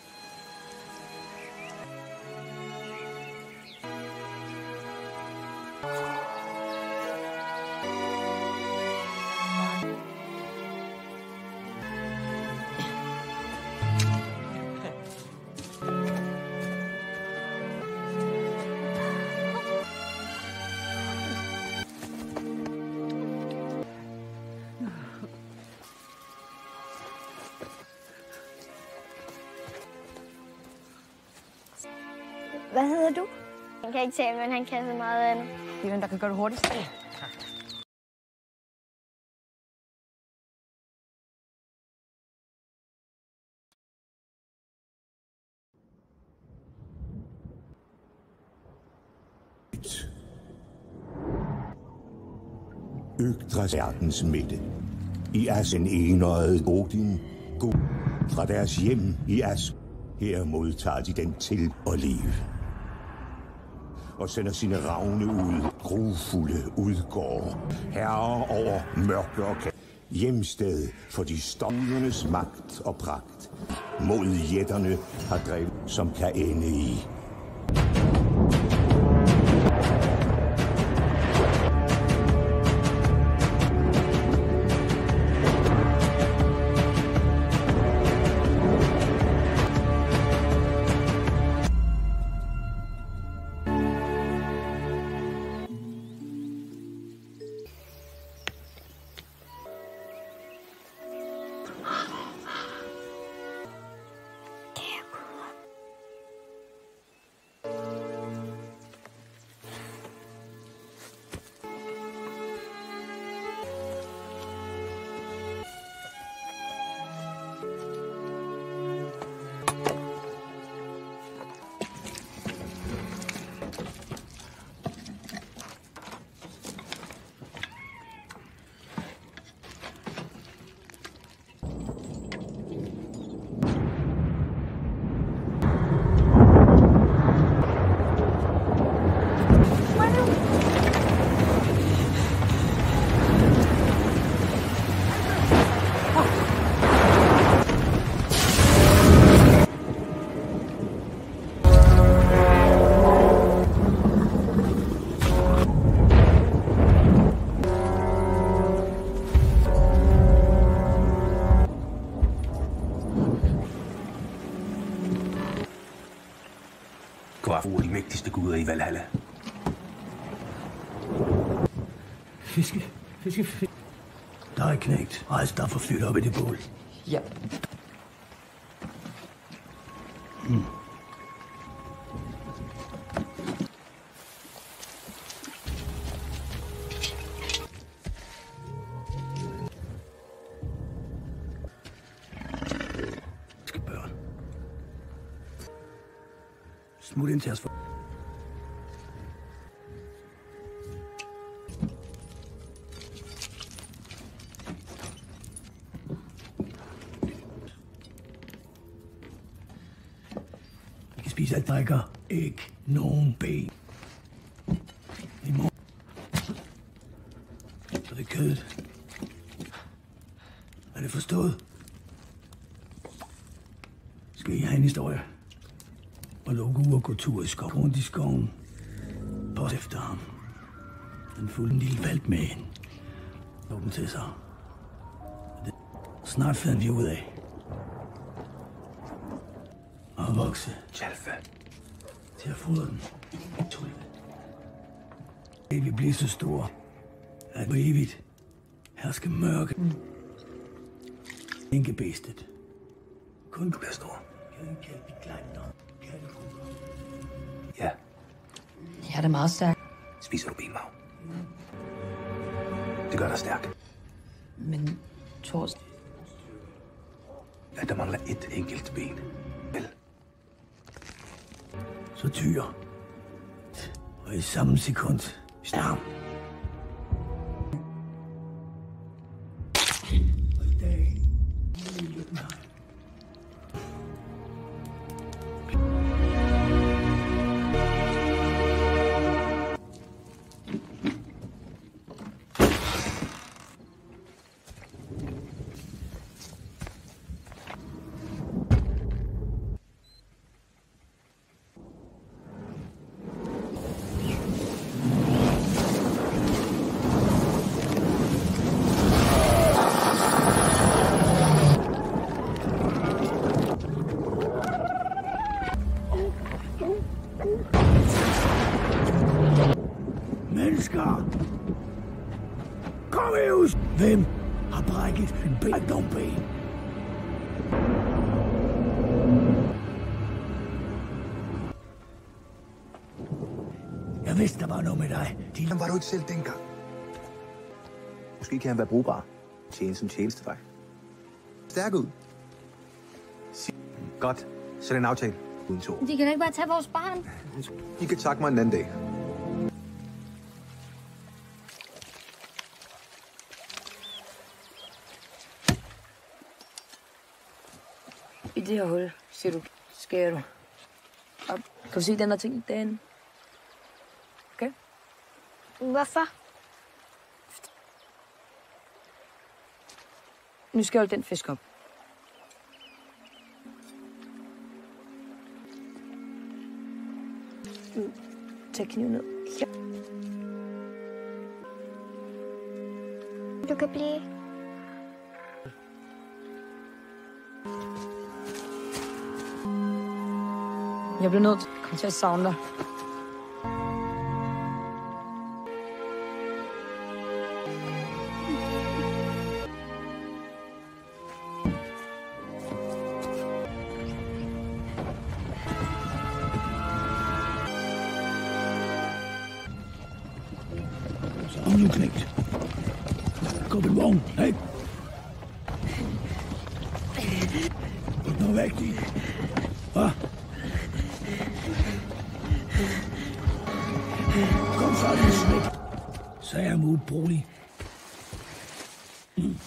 [SPEAKER 5] Hvad hedder du? Han kan ikke tale, men han kan så meget andet.
[SPEAKER 11] Det er den, der kan gøre det hurtigst.
[SPEAKER 1] Yggdras verdens midte. I Asen enøjet Odin, Gud, fra deres hjem i Ask. Her modtager de den til at leve. Og sender sine ravne ud, grufulde udgår, herrer over mørke og kæ. Hjemsted for de stormernes magt og pragt. Mod jætterne har drevet, som kan ende i.
[SPEAKER 2] Kvafu er de mægtigste guder i Valhalla.
[SPEAKER 3] Fiske, fiske, fiske. Der er knægt. Rejs dig for flyt op i det bål.
[SPEAKER 11] Ja.
[SPEAKER 3] Mm. Børn. Smut ind til os for... Vi kan spise alt drikker. Ikke nogen ben. I morgen. Så det er kødet. Er det forstået? Skal I have en historie? Og lukke ud og gå tur i skov. Rundt i skoven. Post efter ham. Den fulgte en lille valp med hende. Lå den til sig. Snart fandt vi ud af. Og vokse.
[SPEAKER 2] Tjalfe.
[SPEAKER 3] Til at fodre den. Vi bliver så store, at vi evigt hersker mørke. Mm. Ikke bestet. Kun bliver stor.
[SPEAKER 2] Ja.
[SPEAKER 11] Jeg er da meget stærk.
[SPEAKER 2] Spiser du benmarv? Det gør dig stærk.
[SPEAKER 11] Men Thors...
[SPEAKER 2] At der mangler et enkelt ben. Vel?
[SPEAKER 3] Så tyr. Og i samme sekund snart. Og i dag må vi lytte med. Mennesker! Kongehuus! Hvem har brækket en ben? Jeg vidste, der var noget med dig.
[SPEAKER 2] Din... Var du ikke selv dengang? Måske kan han være brugbar. Tjene som tjenestevej. Stærk ud. Godt. Så er det en aftale. Uden to.
[SPEAKER 5] De kan da ikke bare tage vores barn.
[SPEAKER 2] I kan takke mig en anden dag.
[SPEAKER 4] I det her hul, siger du, skærer du. Og kan du se den der ting derinde? Okay?
[SPEAKER 5] Hvorfor?
[SPEAKER 4] Nu skal jeg holde den fisk op. Tag kniven ned. Ja.
[SPEAKER 5] Du kan blive.
[SPEAKER 4] Jeg bliver nødt til at komme til at savne dig.
[SPEAKER 3] Så nu knægt. Kom i vogn, hey. Nå væk, de. Hvad? Kom så, din smæk. Så er jeg modbrugelig. Mm.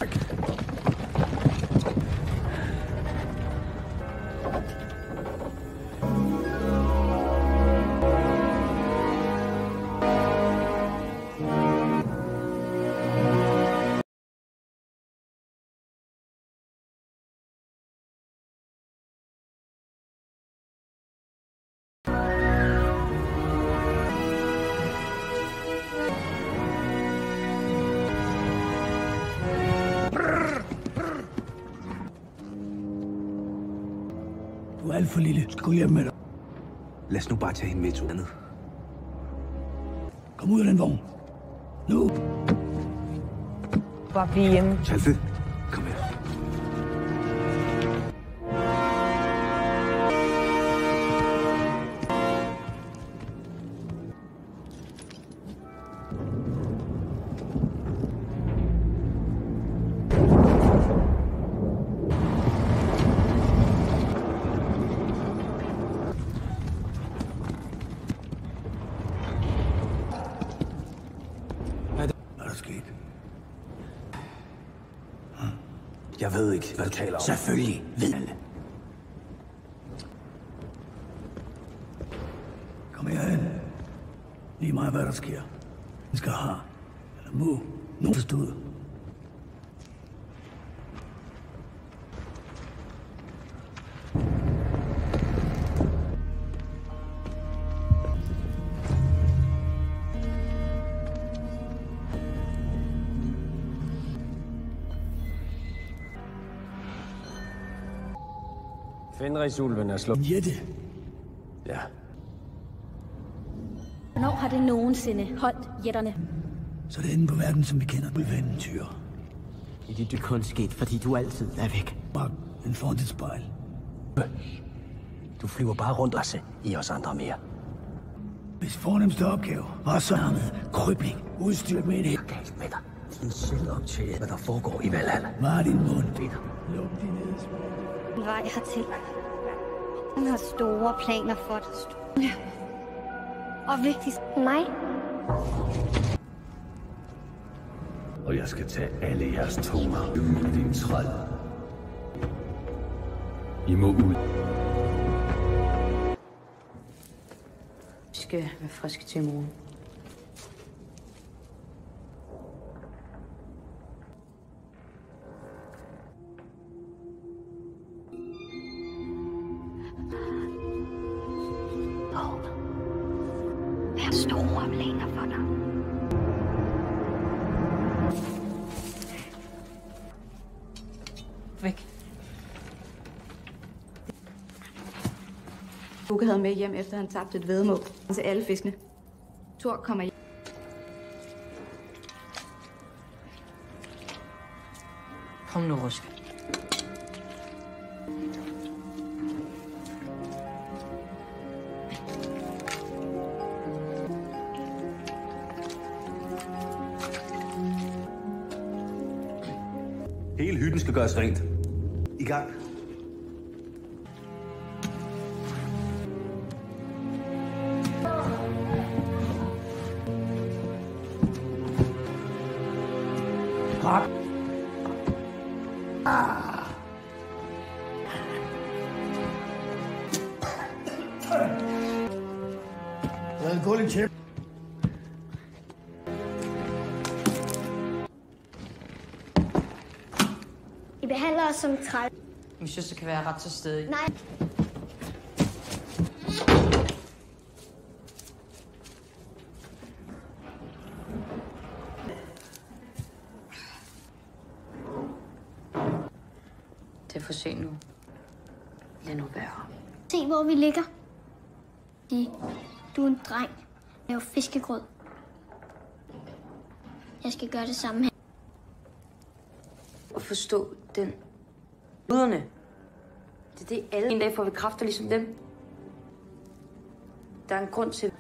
[SPEAKER 3] Du er alt for lille. Gå hjem med dig.
[SPEAKER 2] Lad os nu bare tage hende med til andet.
[SPEAKER 3] Kom ud af den vogn. Nu.
[SPEAKER 4] Bare blive hjemme.
[SPEAKER 2] Chalfe, kom her.
[SPEAKER 3] Hvad er der sket?
[SPEAKER 2] Jeg ved ikke, hvad du taler om.
[SPEAKER 3] Selvfølgelig ved alle. Kom herhen. Lige meget, hvad der sker. Den skal have, eller må, nogen forstået.
[SPEAKER 10] Fenrisulven er slået.
[SPEAKER 3] Jette.
[SPEAKER 10] Ja.
[SPEAKER 5] Hvornår har det nogensinde holdt jætterne?
[SPEAKER 3] Så det er inde på verden, som vi kender eventyr.
[SPEAKER 7] Det er kun sket, fordi du altid er væk.
[SPEAKER 3] Bare en foran dit spejl.
[SPEAKER 10] Du flyver bare rundt og se i os andre mere.
[SPEAKER 3] Hvis fornemmeste opgave var sammet krybling, udstyret med en helt
[SPEAKER 10] Galt med dig. Din selv op til, hvad der foregår i Valhalla.
[SPEAKER 3] var din mund, Peter. Luk din næse.
[SPEAKER 5] Vej hertil. Hun har store planer for dig. Ja. Og vigtigst mig.
[SPEAKER 6] Og jeg skal tage alle jeres tunger ud, din træl. I må ud.
[SPEAKER 11] Vi skal være friske til i morgen.
[SPEAKER 5] Jeg har store planer for dig.
[SPEAKER 8] Væk. Luke havde med hjem, efter han tabte et væddemål til alle fiskene. Thor kommer hjem.
[SPEAKER 11] Kom nu, Rusk.
[SPEAKER 2] Hele hytten skal gøres rent. I gang.
[SPEAKER 3] Hop. Ah. Lad det gå lidt tæt.
[SPEAKER 5] I som træl.
[SPEAKER 11] Min søster kan være ret så stedig.
[SPEAKER 5] Nej.
[SPEAKER 11] Det er for sent nu. Lad nu være.
[SPEAKER 5] Se, hvor vi ligger. De, du er en dreng. Lav fiskegrød. Jeg skal gøre det samme her.
[SPEAKER 4] Og forstå den. Guderne. Det er det, alle en dag får vi kræfter ligesom dem. Der er en grund til.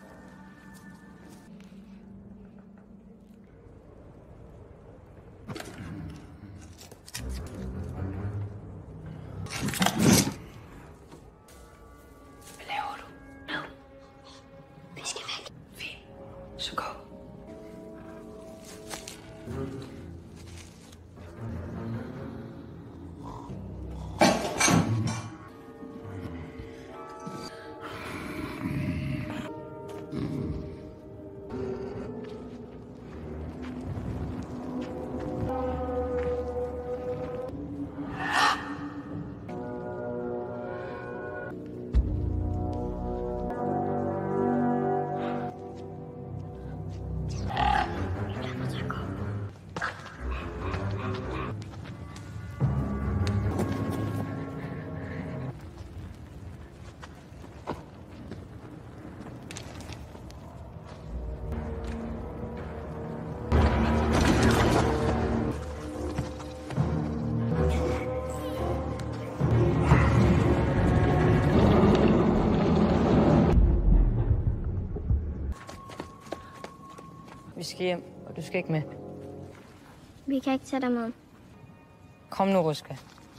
[SPEAKER 4] Vi skal hjem, og du skal ikke med.
[SPEAKER 5] Vi kan ikke tage dig med.
[SPEAKER 4] Kom nu, Ruska.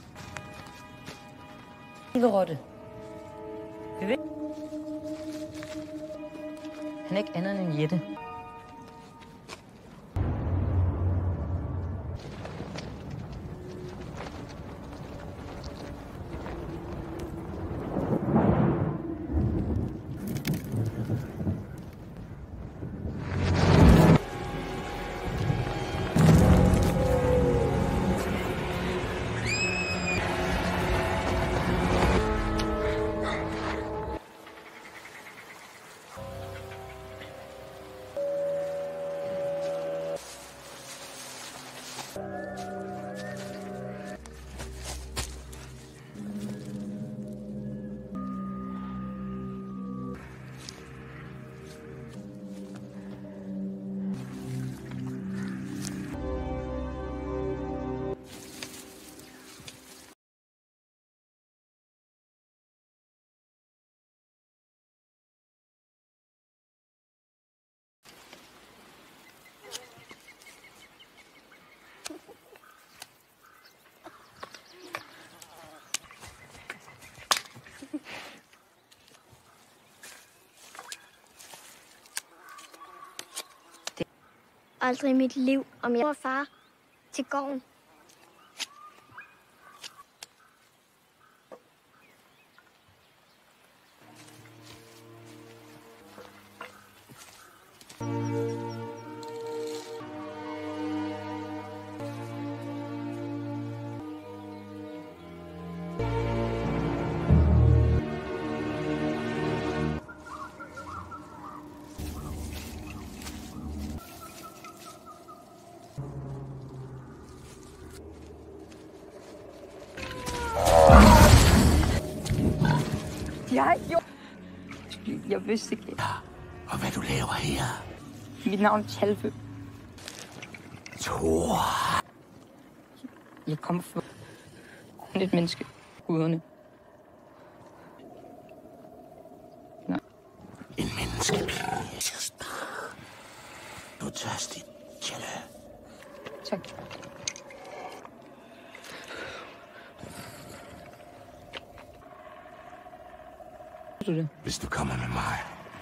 [SPEAKER 4] Ikke rotte. Vi vil. Han er ikke andet end en jætte.
[SPEAKER 5] Aldrig i mit liv, om jeg var far til gården.
[SPEAKER 4] Jeg, jo. Jeg vidste ikke.
[SPEAKER 9] Ja, og hvad du laver her?
[SPEAKER 4] Mit navn er Talfe.
[SPEAKER 9] Thor.
[SPEAKER 4] Jeg kommer fra kun et menneske. Guderne. Nej.
[SPEAKER 9] En menneskepige. Du er tørstig, Tjelle.
[SPEAKER 4] Tak.
[SPEAKER 9] Hvis du kommer med mig,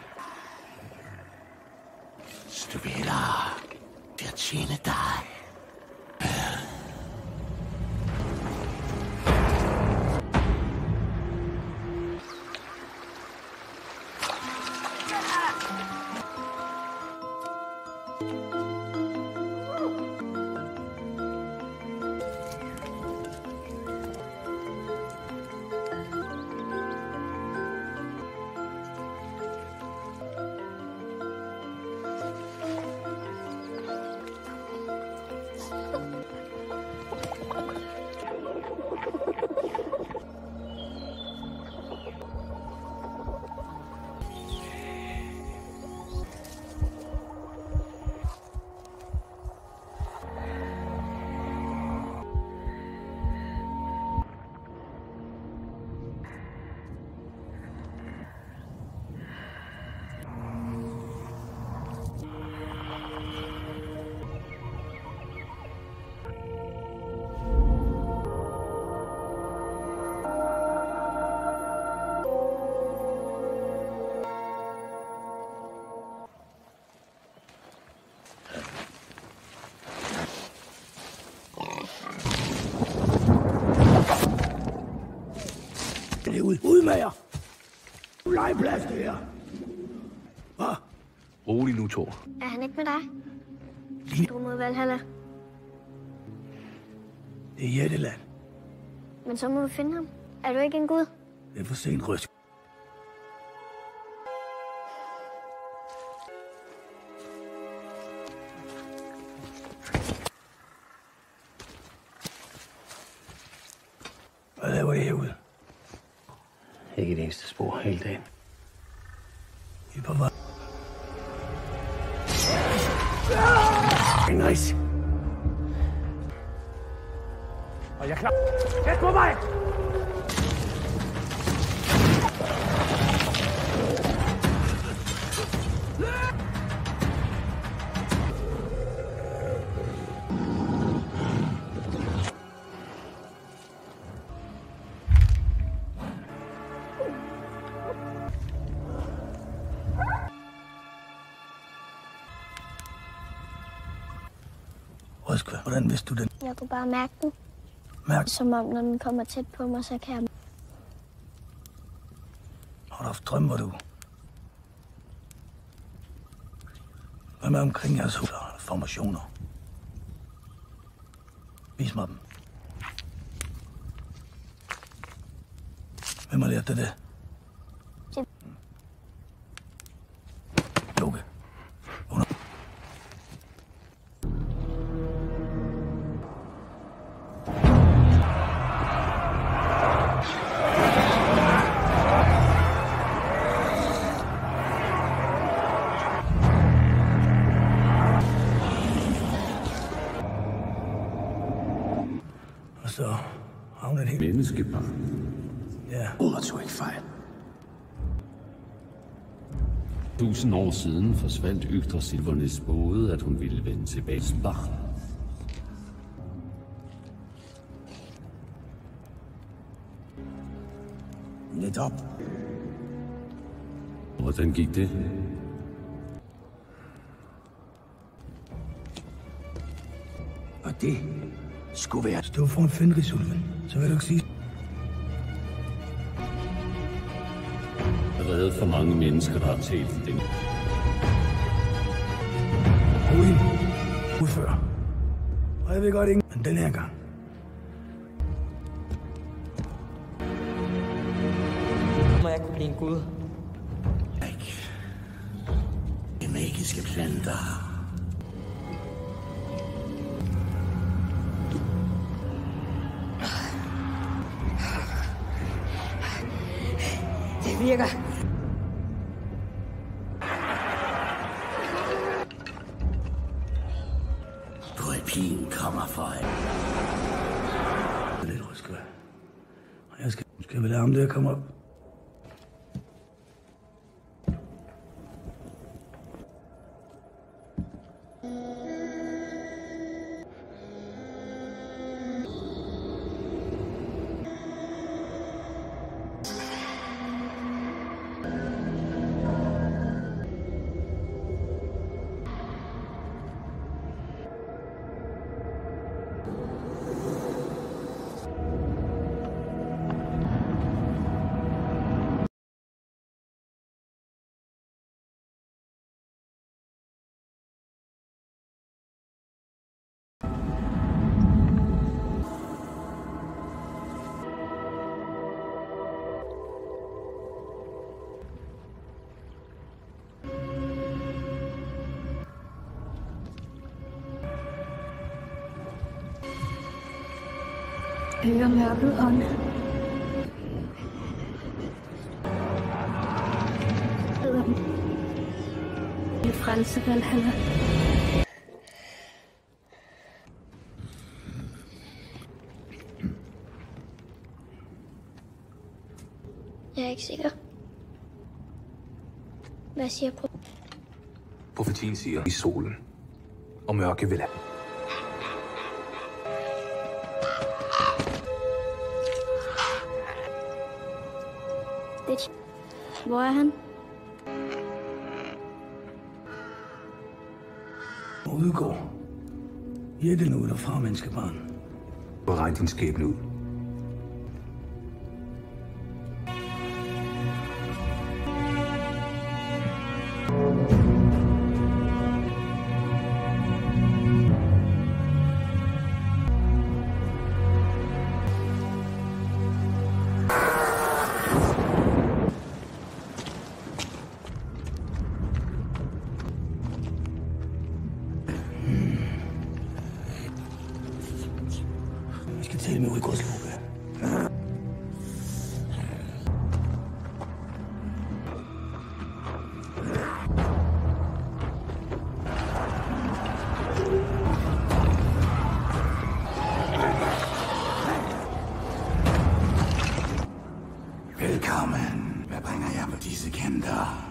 [SPEAKER 9] så du vil hellere til at tjene dig.
[SPEAKER 3] med jer. Legeplads, det her. Hvad?
[SPEAKER 2] Rolig nu, Thor.
[SPEAKER 5] Er han ikke med dig? Du må Valhalla.
[SPEAKER 3] Det er Jætteland.
[SPEAKER 5] Men så må vi finde ham. Er du ikke en gud?
[SPEAKER 3] Det er for sent, Røsk. Hvad laver I herude?
[SPEAKER 10] Ikke et eneste spor hele dagen.
[SPEAKER 3] I er på vej.
[SPEAKER 10] Henriks! Og jeg er klar. Tæt på mig!
[SPEAKER 3] Røskva, hvordan vidste du den?
[SPEAKER 5] Jeg kunne bare mærke den.
[SPEAKER 3] Mærke?
[SPEAKER 5] Som om, når den kommer tæt på mig, så kan jeg...
[SPEAKER 3] Har du haft drømmer, du? Hvad med omkring jeres hus og formationer? Vis mig dem. Hvem har lært dig det?
[SPEAKER 5] Det...
[SPEAKER 3] Lukke. Under. Så havner det helt...
[SPEAKER 6] Menneskepar.
[SPEAKER 3] Ja.
[SPEAKER 10] Ord tog ikke fejl.
[SPEAKER 6] Tusind år siden forsvandt Yggdrasilvernes både, at hun ville vende tilbage som barn.
[SPEAKER 3] Netop.
[SPEAKER 6] Hvordan gik det?
[SPEAKER 3] Og det skulle være... Stå foran Fenrisulven, så vil du ikke sige...
[SPEAKER 6] Der er reddet for mange mennesker, der har talt for dem.
[SPEAKER 3] Gå ind. Udfør. Og jeg ved godt ikke, men den her gang.
[SPEAKER 7] Må jeg kunne blive en gud?
[SPEAKER 10] Ikke. De magiske planter.
[SPEAKER 11] Det virker.
[SPEAKER 10] Poepin kommer for jer.
[SPEAKER 3] Det er lidt røskva. Og jeg skal, skal vel lade ham der komme op.
[SPEAKER 5] Høre mørket ånd. Det er frelse, Valhalla. Jeg er ikke sikker. Hvad siger pro?
[SPEAKER 2] Profetien siger i solen, og mørke vil have.
[SPEAKER 5] Hvor er han?
[SPEAKER 3] Udgår. Jætten ud og fra menneskebarn.
[SPEAKER 2] Og regn din skæbne ud.
[SPEAKER 9] Sikander.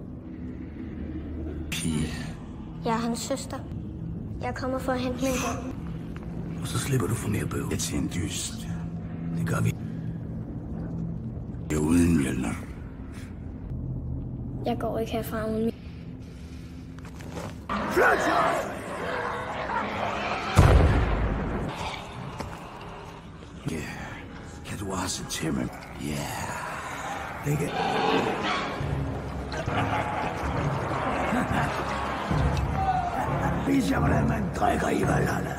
[SPEAKER 9] Pige.
[SPEAKER 5] Jeg er hans søster. Jeg kommer for at hente min børn.
[SPEAKER 3] Og så slipper du for mere bøv.
[SPEAKER 9] Et til en dyst.
[SPEAKER 3] Det gør vi.
[SPEAKER 9] Det er uden Mjølner.
[SPEAKER 5] Jeg går ikke herfra uden min.
[SPEAKER 9] Flyt jer! Ja, kan du også tæmme? Ja.
[SPEAKER 3] Det kan. Vis jer, hvordan man drikker i Valhalla.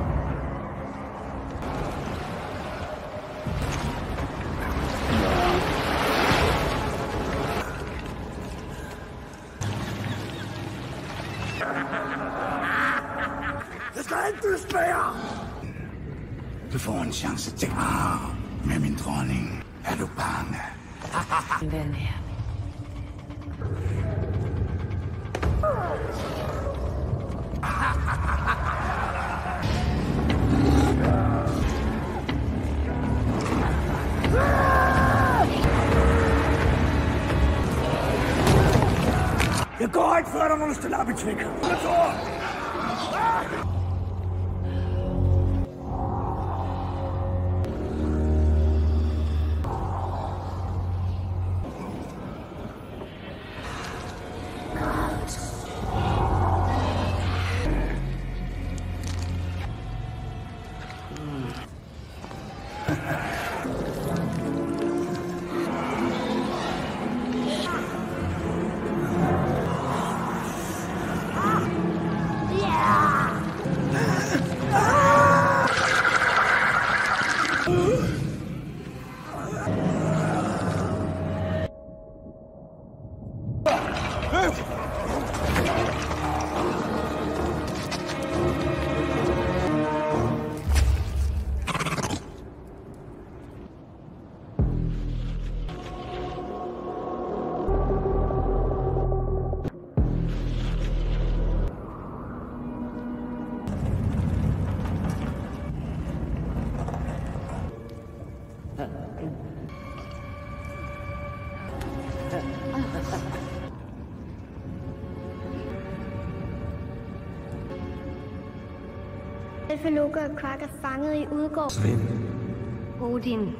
[SPEAKER 9] Jeg skal ikke blive spære! Du får en chance til at med min dronning. Er du bange?
[SPEAKER 11] Vær nær.
[SPEAKER 3] Jeg går ikke før, der må du stille op i tvik. Jeg går!
[SPEAKER 5] Elfeloke og Kvak er fanget i Udgård. Odin.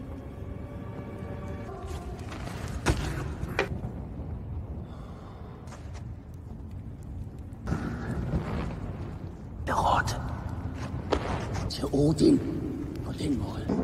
[SPEAKER 10] Berot. Til Odin. På den måde.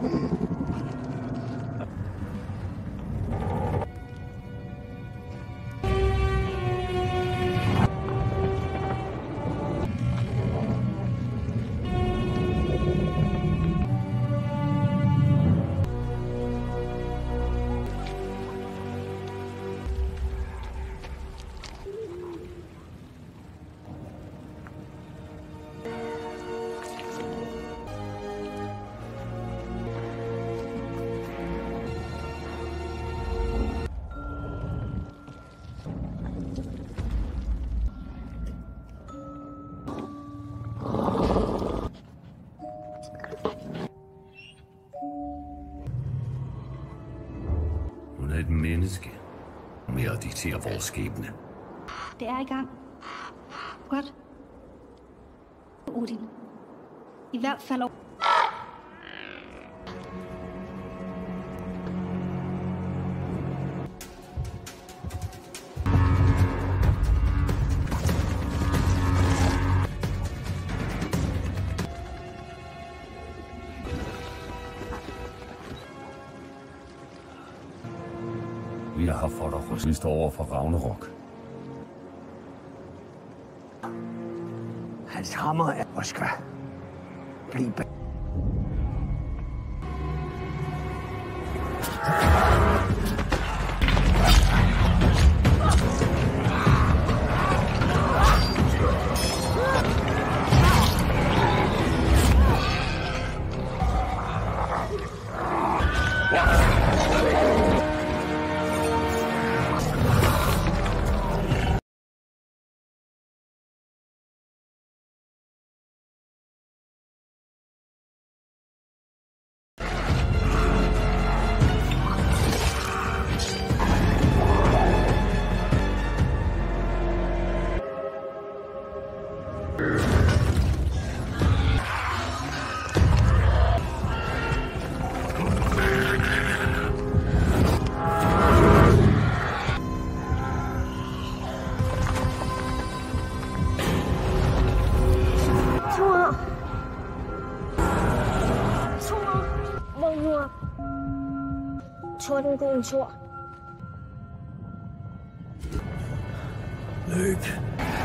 [SPEAKER 6] Hun er et menneske med at diktere vores skæbne.
[SPEAKER 5] Det er i gang. Godt. Odin. I hvert fald over.
[SPEAKER 6] Vi har fået dig vi står over for Ragnarok.
[SPEAKER 3] Hans hammer er Moskva. Bliv
[SPEAKER 5] Tordenguden Thor.
[SPEAKER 3] Løg.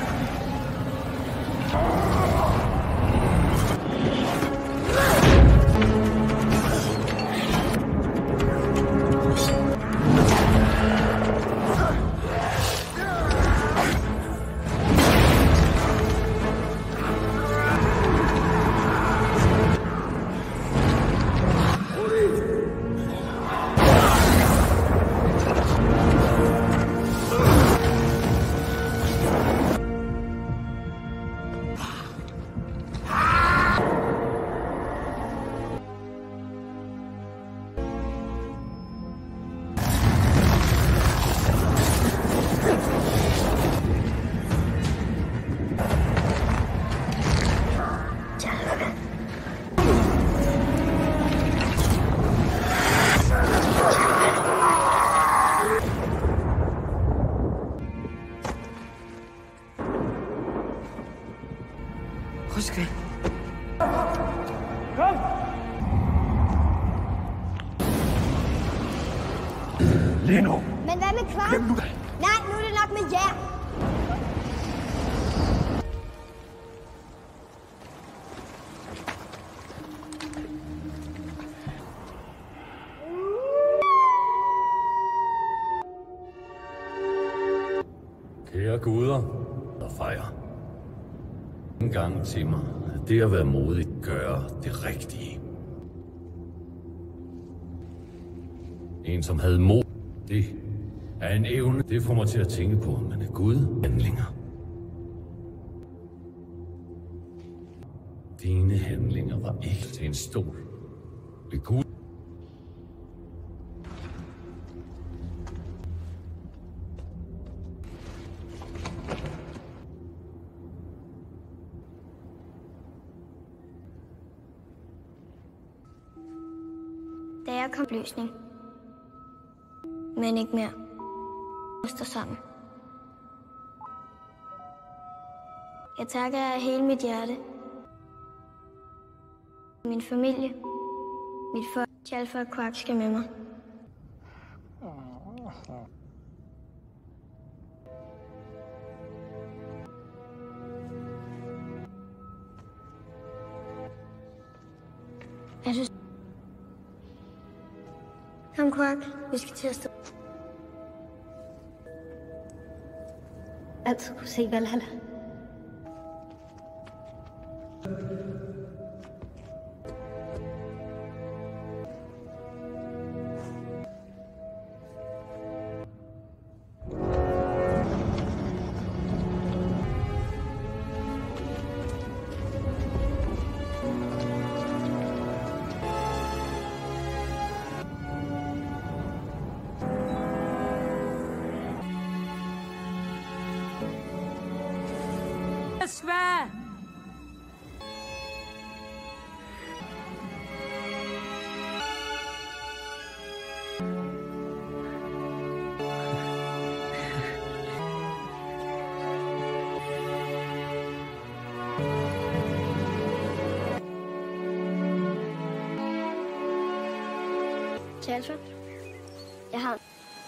[SPEAKER 4] Husk
[SPEAKER 3] Kom! Leno!
[SPEAKER 5] Men hvad med Kvam?
[SPEAKER 3] Glem nu.
[SPEAKER 5] Nej, nu er det nok med jer.
[SPEAKER 6] Kære guder, der fejrer. En gang til mig, det at være modig, gøre det rigtige. En, som havde mod, det er en evne. Det får mig til at tænke på, at man er Gud handlinger. Dine handlinger var ikke til en stol ved Gud.
[SPEAKER 5] Da jeg kom løsning. Men ikke mere. Vi står sammen. Jeg takker jer af hele mit hjerte. Min familie. Mit folk. Tjalfer og Kvak skal med mig. Jeg synes... Kom, Kvak. Vi skal til at stå. Altid kunne se Valhalla.
[SPEAKER 4] Svær!
[SPEAKER 5] Tjalfer, jeg har...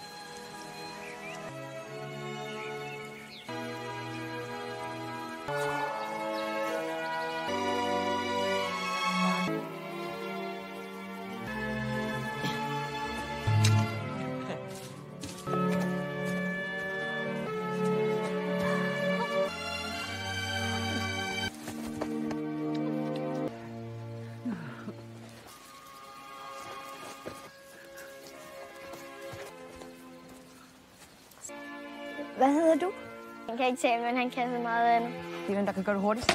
[SPEAKER 5] Hvad hedder du? Han kan ikke tale, men han kan så meget andet.
[SPEAKER 4] Det er den, der kan gøre det hurtigst.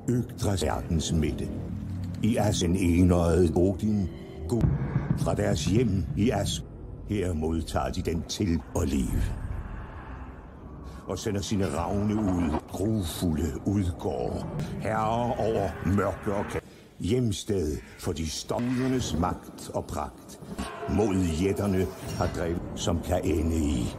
[SPEAKER 1] Yggdras verdens midte. I Assen enøjet Odin, Gud, fra deres hjem i Ask. Her modtager de den til at leve. Og sender sine ravne ud, grufulde udgår, herrer over mørke og kæld. Hjemsted for de stormernes magt og pragt. Mod jætterne har drevet, som kan ende i.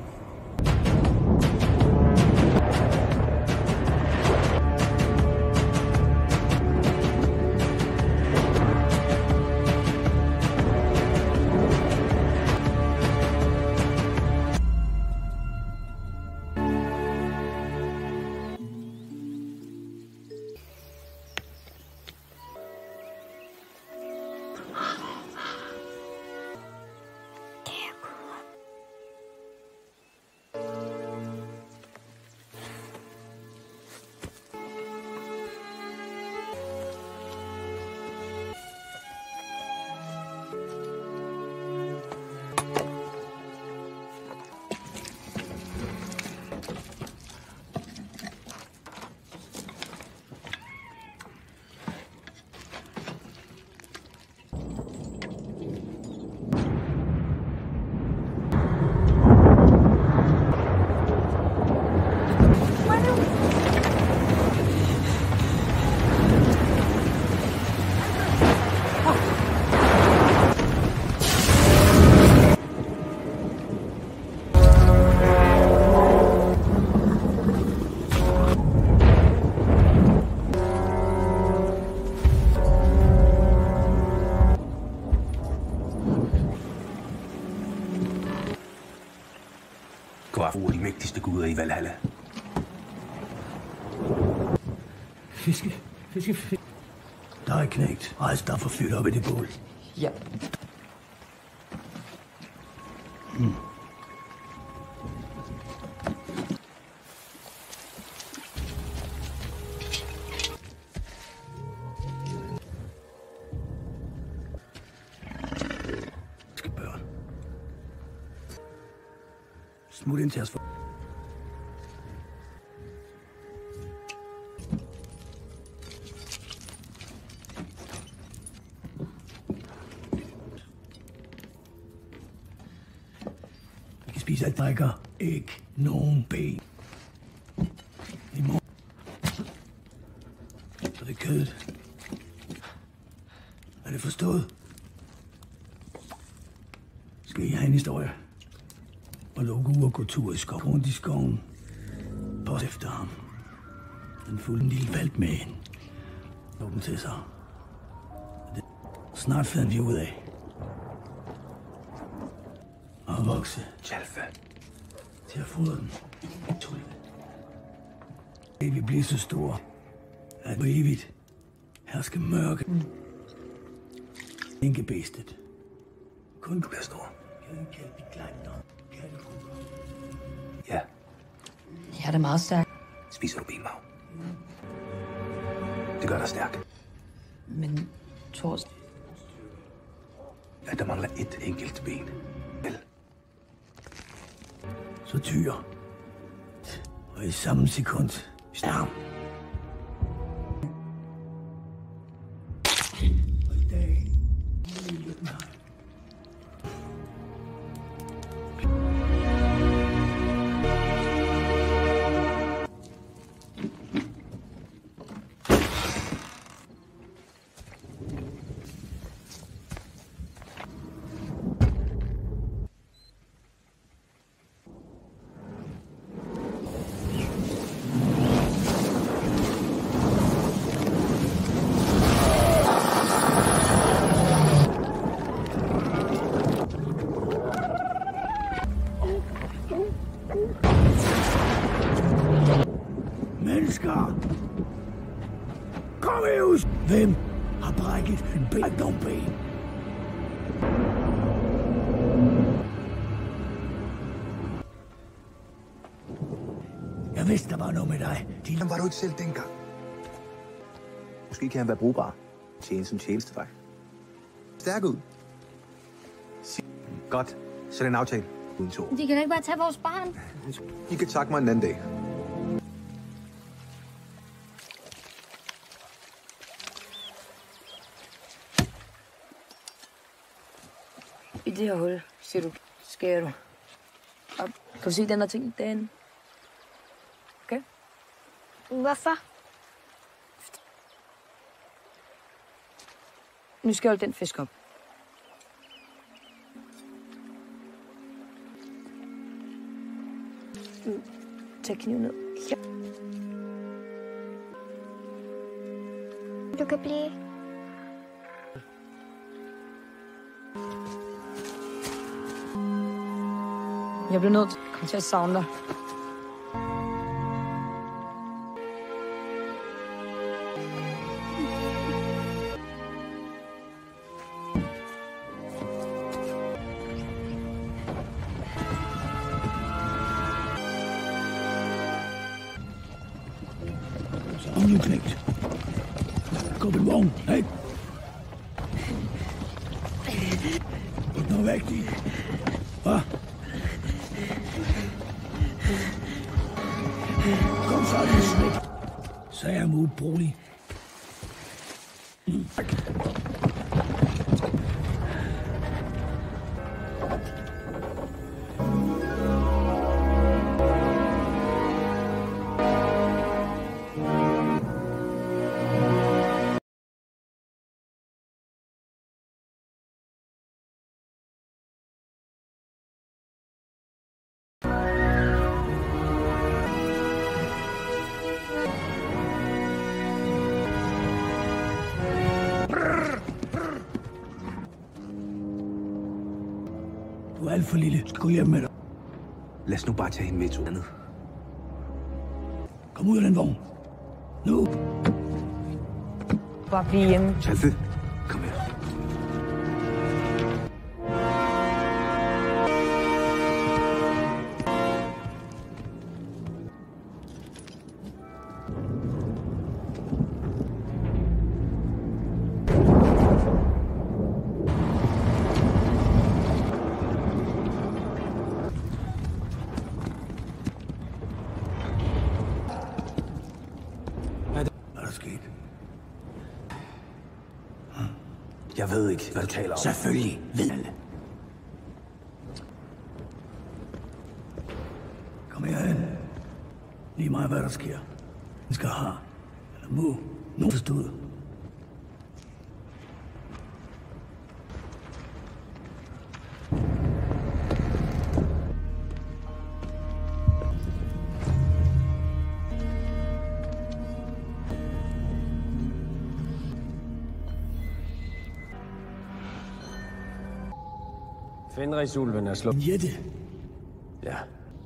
[SPEAKER 2] Grafu er de mægtigste guder i Valhalla.
[SPEAKER 3] Fiske, fiske, fiske. Der er knægt. Rejs dig for fyldt op i det bål.
[SPEAKER 11] Ja.
[SPEAKER 3] Mm. Børn. Smut ind til os for... Vi kan spise alt drikker. Ikke nogen ben. I morgen. Så det er kødet. Er det forstået? Skal I have en historie? Og lukke uger gå tur i skov. Rundt i skoven. Post efter ham. Den fulde en lille valg med hende. Luk den til sig. Snart fandt vi ud af. Og vokse.
[SPEAKER 2] Tjalfe.
[SPEAKER 3] Til at fodre den. Det vil blive så stor, at evigt hersker mørke. Mm. Ikke bæstet. Kun kan være stor.
[SPEAKER 2] Ja.
[SPEAKER 11] Jeg er da meget stærk.
[SPEAKER 2] Spiser du benmarv? Det gør dig stærk.
[SPEAKER 11] Men Thor...
[SPEAKER 2] At der mangler et enkelt ben. Vel?
[SPEAKER 3] Så tyr. Og i samme sekund stærm. Og i dag må vi lytte mig. Mennesker! Kom ud! Hvem har brækket en ben? Nogle ben? Jeg vidste, der var noget med dig.
[SPEAKER 2] Din var du ikke selv dengang. Måske kan han være brugbar. Tjene som tjenestevej. Stærk ud. Godt. Så er det en aftale. Uden to.
[SPEAKER 5] De kan da ikke bare tage vores barn.
[SPEAKER 2] I kan takke mig en anden dag.
[SPEAKER 4] det her hul, siger du, skærer du. Og kan du se den her ting derinde? Okay?
[SPEAKER 5] Hvorfor?
[SPEAKER 4] Nu skal jeg holde den fisk op. Mm. Tag kniven ned. Ja.
[SPEAKER 5] Du kan blive.
[SPEAKER 4] Jeg bliver nødt til at komme til at savne dig.
[SPEAKER 3] Så nu knægt. Gå på en vogn, hey! Put noget vægt i. Hvad? Kom så, det smæk. Så er jeg modbrugelig. Mm. Du er alt for lille. Skal gå hjem med dig.
[SPEAKER 2] Lad os nu bare tage hende med to andet.
[SPEAKER 3] Kom ud af den vogn. Nu.
[SPEAKER 4] Bare blive hjemme.
[SPEAKER 2] Chalte, kom her. Jeg ved ikke, hvad du taler om.
[SPEAKER 3] Selvfølgelig ved alle. Kom herhen. Lige meget, hvad der sker. Den skal have, eller må, nogen forstået.
[SPEAKER 10] Fenrisulven er slået.
[SPEAKER 3] Jette.
[SPEAKER 10] Ja.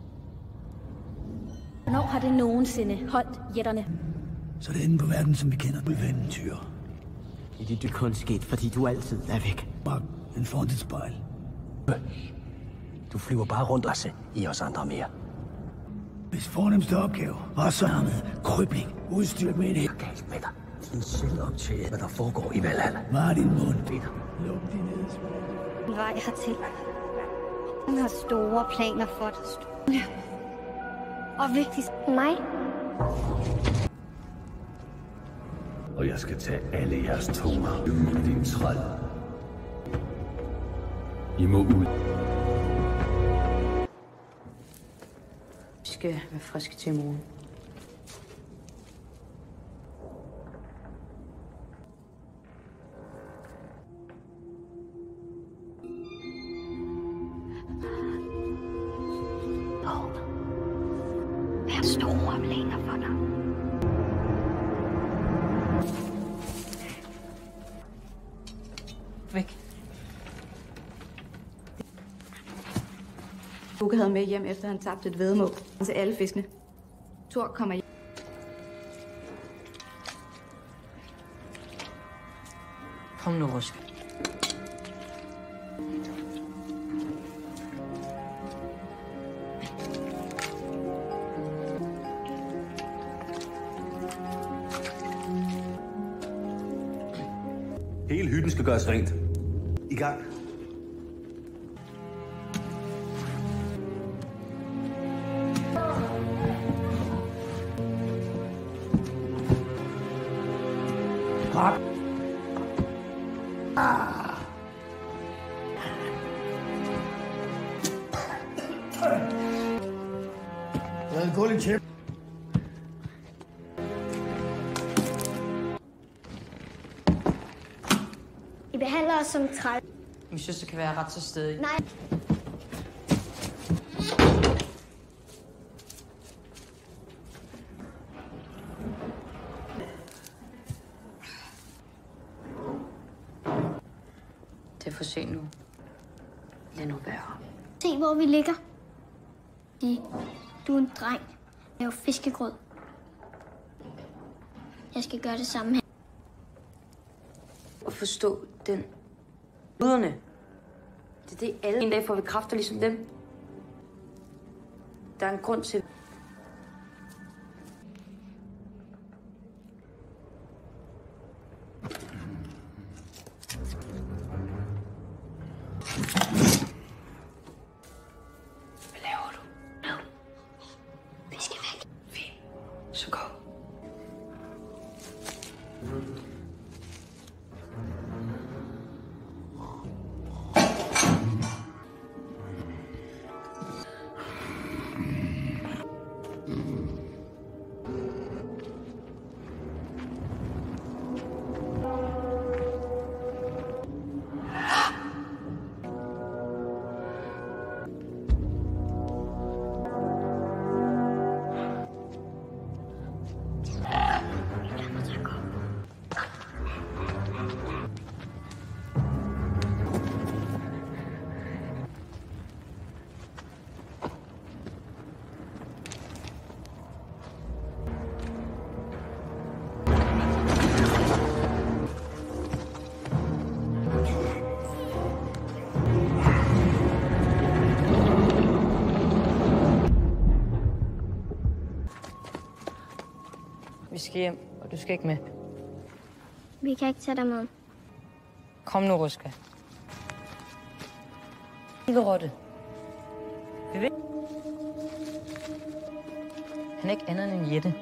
[SPEAKER 5] Hvornår har det nogensinde holdt jætterne?
[SPEAKER 3] Så det er inde på verden, som vi kender ulveventyr.
[SPEAKER 7] Det er det kun sket, fordi du altid er væk.
[SPEAKER 3] Bare en foran dit spejl.
[SPEAKER 10] Du flyver bare rundt og se i os andre mere.
[SPEAKER 3] Hvis fornemmeste opgave var så med krybling, udstyret med en hæk.
[SPEAKER 10] Galt med dig. Din selv op til, hvad der foregår i Valhalla.
[SPEAKER 3] Var din mund, Peter. Luk din ned.
[SPEAKER 5] Vej hertil. Hun har store planer for dig. Og vigtigst mig.
[SPEAKER 6] Og jeg skal tage alle jeres tunger ud, din træl. I må ud.
[SPEAKER 11] Vi skal være friske til i morgen.
[SPEAKER 5] Jeg har store planer for dig.
[SPEAKER 8] Væk. Bukke havde med hjem, efter han tabte et væddemål til alle fiskene. Thor kommer hjem.
[SPEAKER 4] Kom nu, Rusk.
[SPEAKER 2] Hele hytten skal gøres rent. I gang.
[SPEAKER 3] Ah. et kul i kæm.
[SPEAKER 5] I behandler os som træl.
[SPEAKER 11] Min søster kan være ret så stedig.
[SPEAKER 5] Nej.
[SPEAKER 11] Det er for sent nu. Lad nu være.
[SPEAKER 5] Se, hvor vi ligger. De, du er en dreng. Jeg er jo fiskegrød. Jeg skal gøre det samme her.
[SPEAKER 4] Og forstå den. Guderne. Det er det, alle en dag får vi kræfter ligesom dem. Der er en grund til. Hvad laver du? No.
[SPEAKER 5] Vi skal væk.
[SPEAKER 4] Fint. Så gå. Vi skal hjem, og du skal ikke med.
[SPEAKER 5] Vi kan ikke tage dig med.
[SPEAKER 4] Kom nu, Ruska. Ikke rotte. Vi vil. Han er ikke andet end en jætte.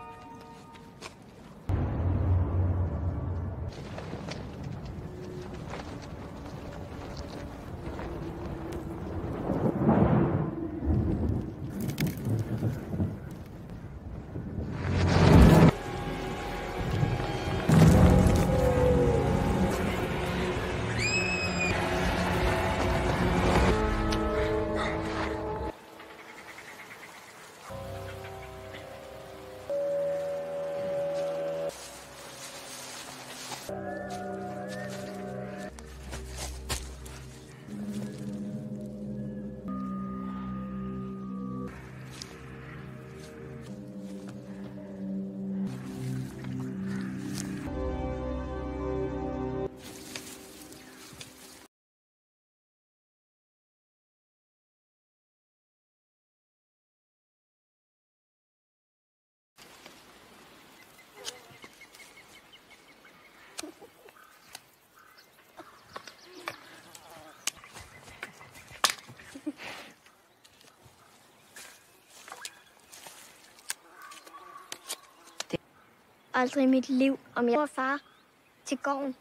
[SPEAKER 5] Aldrig i mit liv, om jeg var far til gården.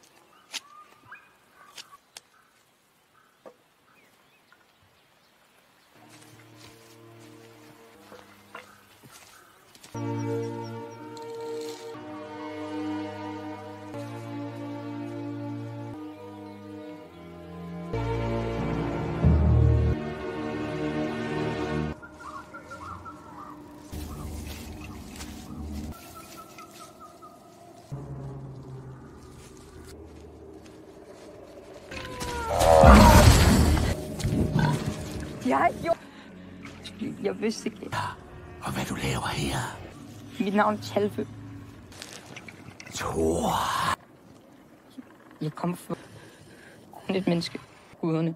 [SPEAKER 4] Jeg jo. Jeg vidste ikke.
[SPEAKER 9] Ja, og hvad du laver her?
[SPEAKER 4] Mit navn er Talfe.
[SPEAKER 9] Thor.
[SPEAKER 4] Jeg kom for kun et menneske. Guderne.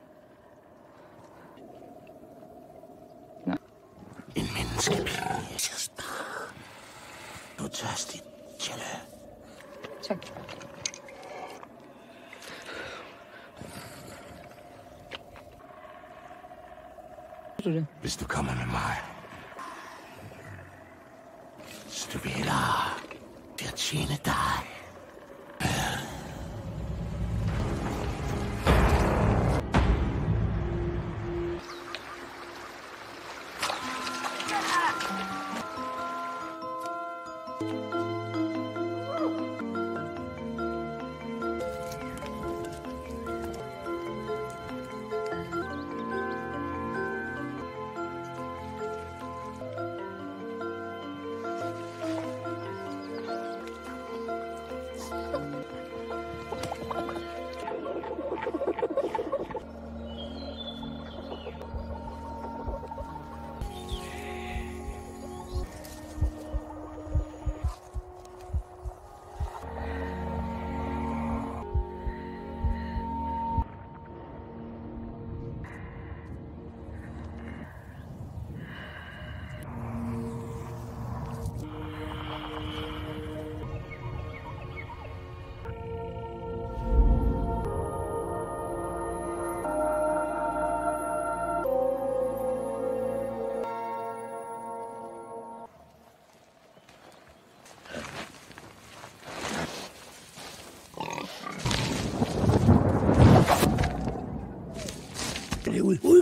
[SPEAKER 4] Nej.
[SPEAKER 9] En menneskepige. Du er tørstig, Tjelle.
[SPEAKER 4] Tak.
[SPEAKER 9] Hvis du kommer med mig, så du vil hellere til at tjene dig.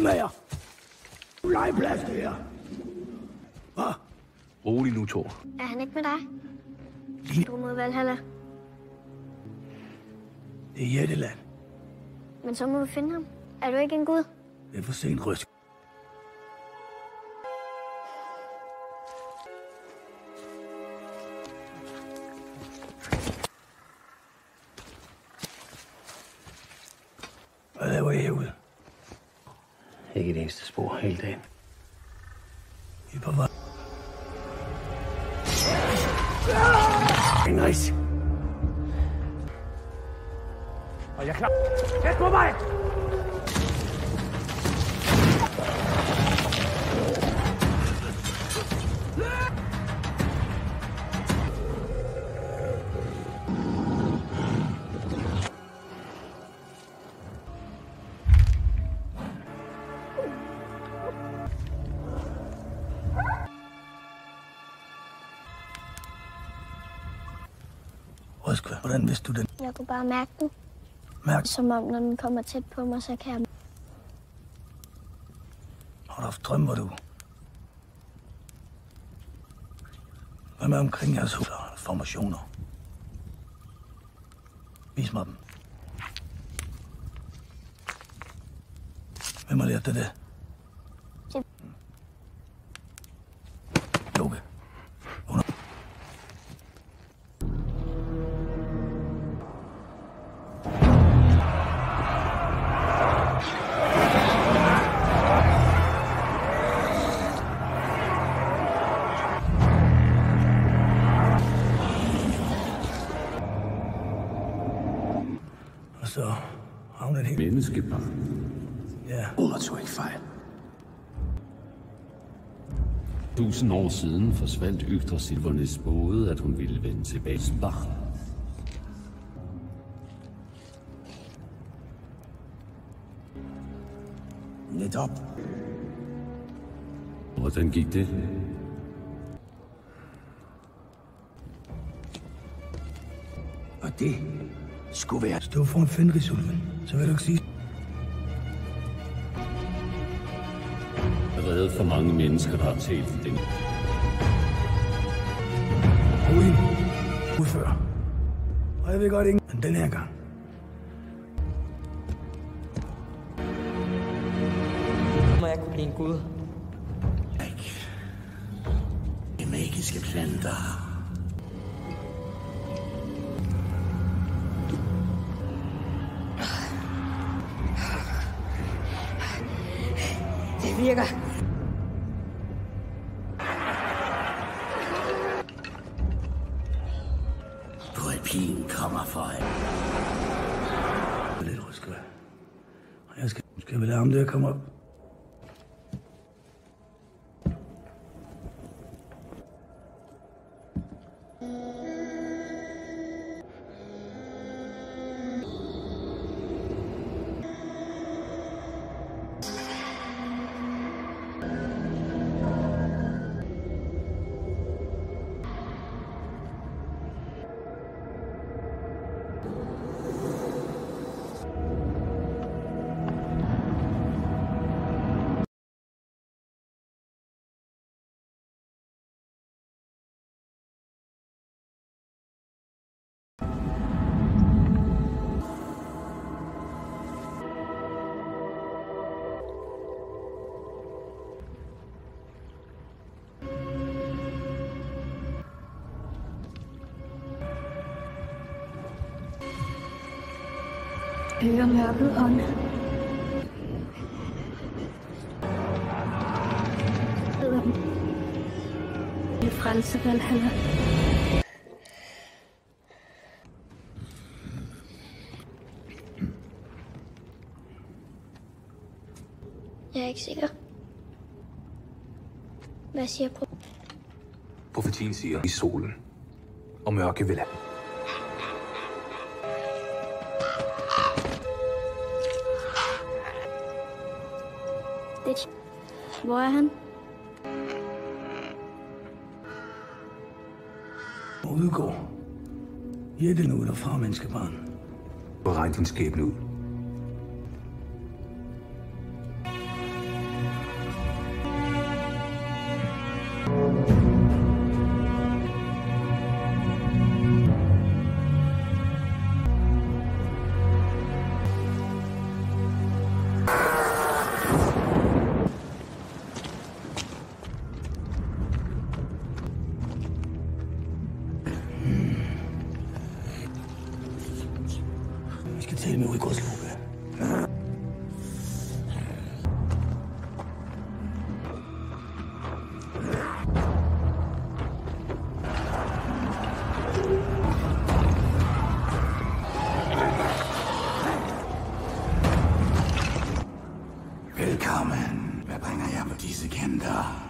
[SPEAKER 3] jer! Legeplads, det her. Hvad?
[SPEAKER 2] Rolig nu, Thor.
[SPEAKER 5] Er han ikke med dig? Du mod Valhalla.
[SPEAKER 3] Det er Jætteland.
[SPEAKER 5] Men så må vi finde ham. Er du ikke en gud?
[SPEAKER 3] Det er for sent, Røsk. Hvad laver I herude?
[SPEAKER 10] Ikke et eneste spor hele dagen.
[SPEAKER 3] I er på vej.
[SPEAKER 10] Henris! Og jeg er klar. Tæt på mig!
[SPEAKER 3] Røskva, hvordan vidste du den?
[SPEAKER 5] Jeg kunne bare mærke den.
[SPEAKER 3] Mærke?
[SPEAKER 5] Som om, når den kommer tæt på mig, så kan jeg...
[SPEAKER 3] Har du haft drømmer, du? Hvad med omkring jeres hus og formationer? Vis mig dem. Hvem har lært dig det?
[SPEAKER 5] Det...
[SPEAKER 3] Loke. Under. Og så havner det...
[SPEAKER 6] Menneskebarn.
[SPEAKER 3] Ja.
[SPEAKER 10] Under tog ikke fejl.
[SPEAKER 6] Tusind år siden forsvandt Yggdrasilvernes både, at hun ville vende tilbage som barn.
[SPEAKER 3] Netop.
[SPEAKER 6] Hvordan gik det?
[SPEAKER 3] Og det skulle være... Stå foran Fenrisulven, så vil du ikke sige...
[SPEAKER 6] Jeg har reddet for mange mennesker, der har talt for den.
[SPEAKER 3] Uden. Udfør. Og jeg ved godt ikke, men den her gang.
[SPEAKER 12] Må jeg kunne blive en gud?
[SPEAKER 10] Ikke. De magiske planter.
[SPEAKER 12] Det virker.
[SPEAKER 10] Poepin kommer for jer.
[SPEAKER 3] Lidt Røskva. Og jeg skal, skal vel lade ham der komme op.
[SPEAKER 5] Hører mørket ånd. Det er frelse Valhalla. Jeg er ikke sikker. Hvad siger pro?
[SPEAKER 2] Profetien siger i solen, og mørke vil have.
[SPEAKER 5] Det. Hvor er han?
[SPEAKER 3] Udgår. Jætte nu derfra, menneskebarn.
[SPEAKER 2] Og regn din skæbne ud.
[SPEAKER 3] Fortæl mig, Udgårdsluga.
[SPEAKER 9] Velkommen. Hvad bringer jeg på disse kanter?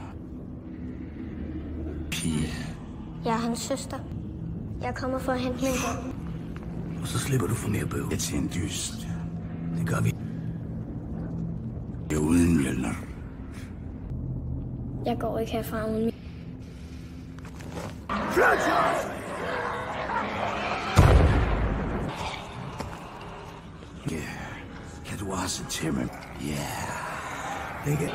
[SPEAKER 9] Pige.
[SPEAKER 5] Jeg er hans søster. Jeg er kommet for at hente min børn.
[SPEAKER 3] Og så slipper du for mere bøv.
[SPEAKER 9] Jeg til en dyst.
[SPEAKER 3] Det gør vi.
[SPEAKER 9] Jeg er uden Mjølner.
[SPEAKER 5] Jeg går ikke herfra uden min.
[SPEAKER 9] Flyt jer! Ja, kan du også tæmme? Ja.
[SPEAKER 3] Ikke?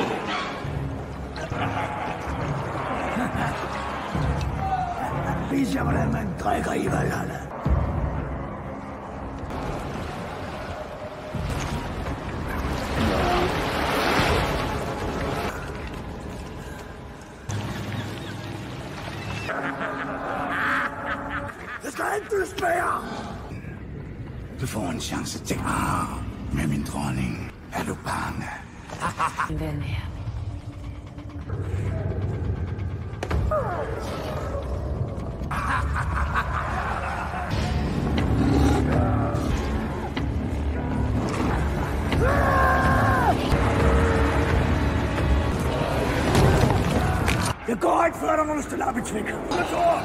[SPEAKER 3] Vis jer, hvordan man drikker i Valhalla.
[SPEAKER 9] Jeg skal ikke dødsbære! Du får en chance til at med min dronning. Er du bange?
[SPEAKER 11] Ven her.
[SPEAKER 3] Jeg går ikke før, der må du stille op i tvik. Jeg går!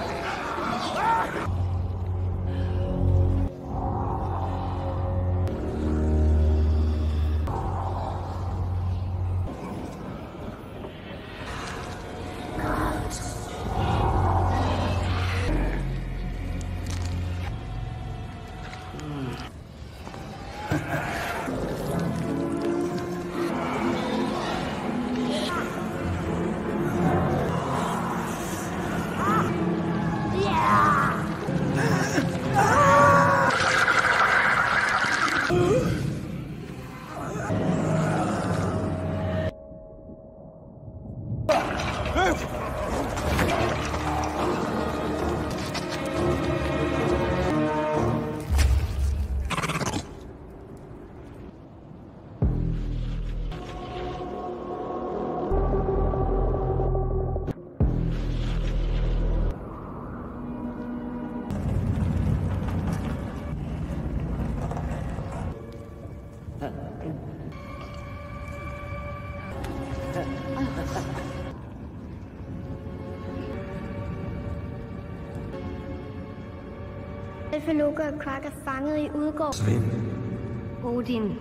[SPEAKER 5] Elfeloka og Kvak er fanget i Udgård.
[SPEAKER 3] Svend.
[SPEAKER 5] Odin.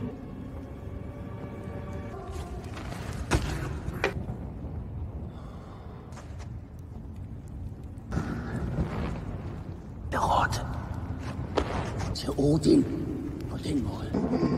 [SPEAKER 3] Berot. Til Odin. På den måde.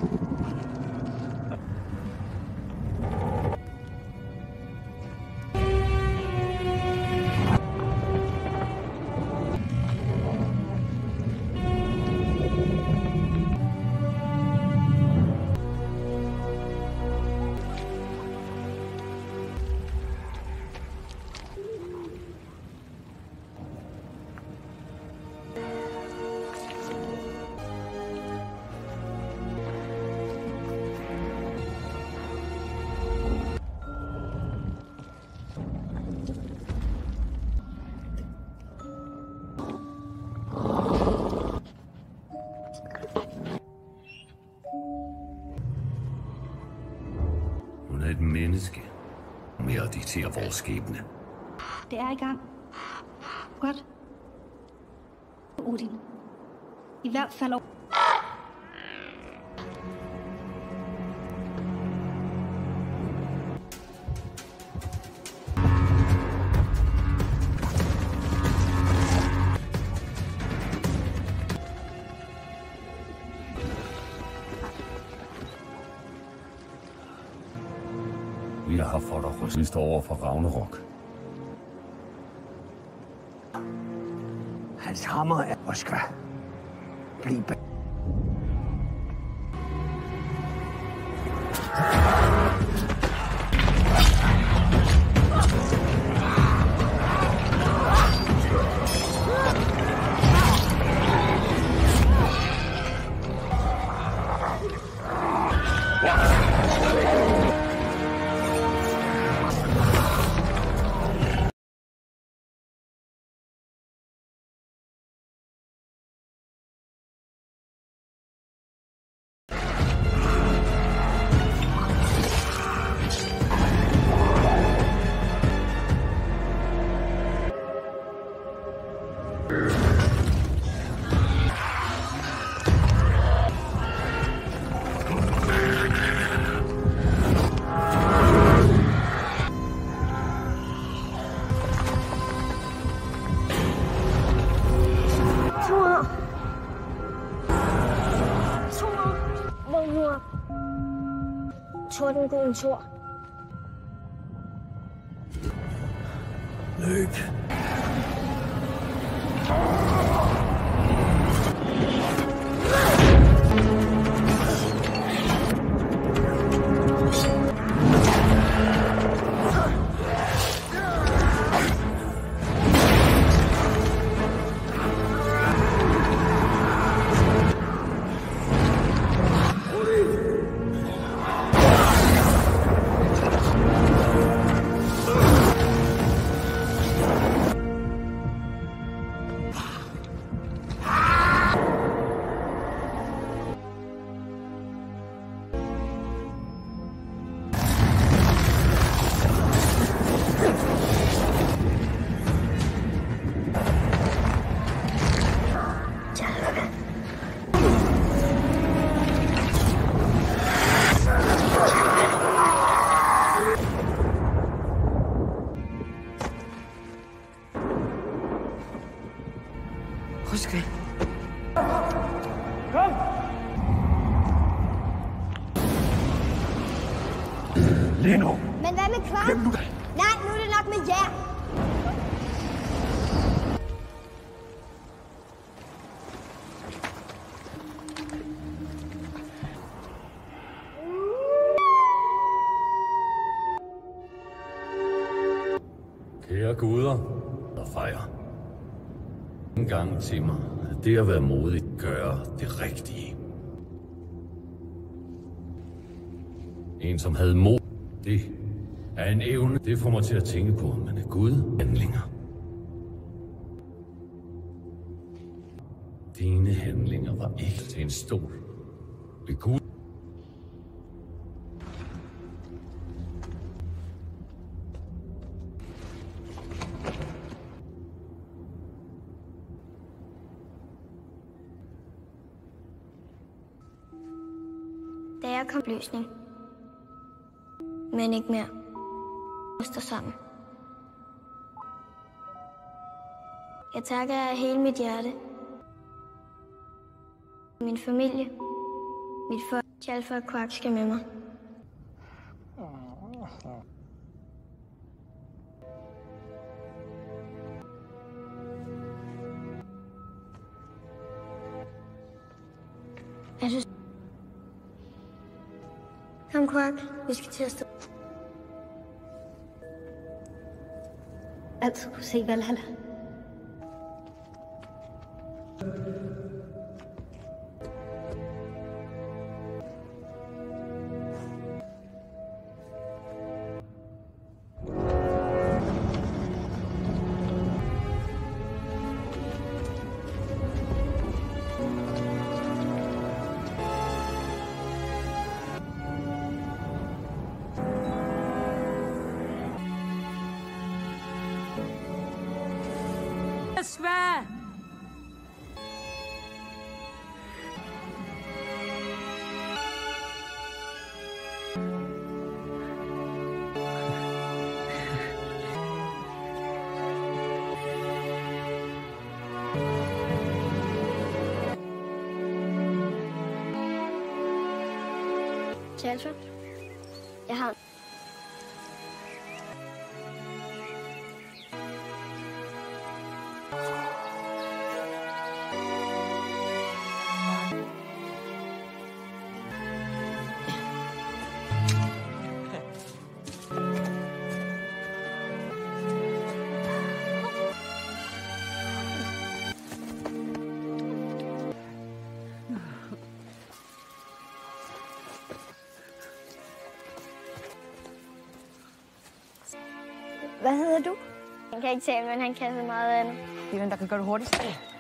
[SPEAKER 6] Hun er et menneske. Med at diktere vores skæbne.
[SPEAKER 5] Det er i gang. Godt. Odin. I hvert fald over.
[SPEAKER 6] Vi har fået at ryste over for Ragnarok.
[SPEAKER 3] Hans hammer er Moskva. Bliv bag.
[SPEAKER 5] Tordenguden Thor.
[SPEAKER 3] Løb.
[SPEAKER 12] Husk det.
[SPEAKER 3] Kom! Leno!
[SPEAKER 5] Men hvad med Kvark? Nej, nu er det nok med jer.
[SPEAKER 6] Kære guder, der fejrer. En gang til mig, det at være modig, gøre det rigtige. En, som havde mod, det er en evne. Det får mig til at tænke på, men er Gud handlinger. Dine handlinger var ikke til en stol ved Gud.
[SPEAKER 5] Da jeg kom løsning. Men ikke mere. Vi står sammen. Jeg takker jer af hele mit hjerte. Min familie. Mit folk. Tjalfer og Kvark skal med mig. Jeg synes... Kom, Kvark. Vi skal til at stå. Altid kunne se Valhalla.
[SPEAKER 12] Svær!
[SPEAKER 5] Tjalfer, jeg har... Hvad hedder du? Han kan ikke tale, men han kan så meget andet.
[SPEAKER 12] Det er den, der kan gøre det hurtigst.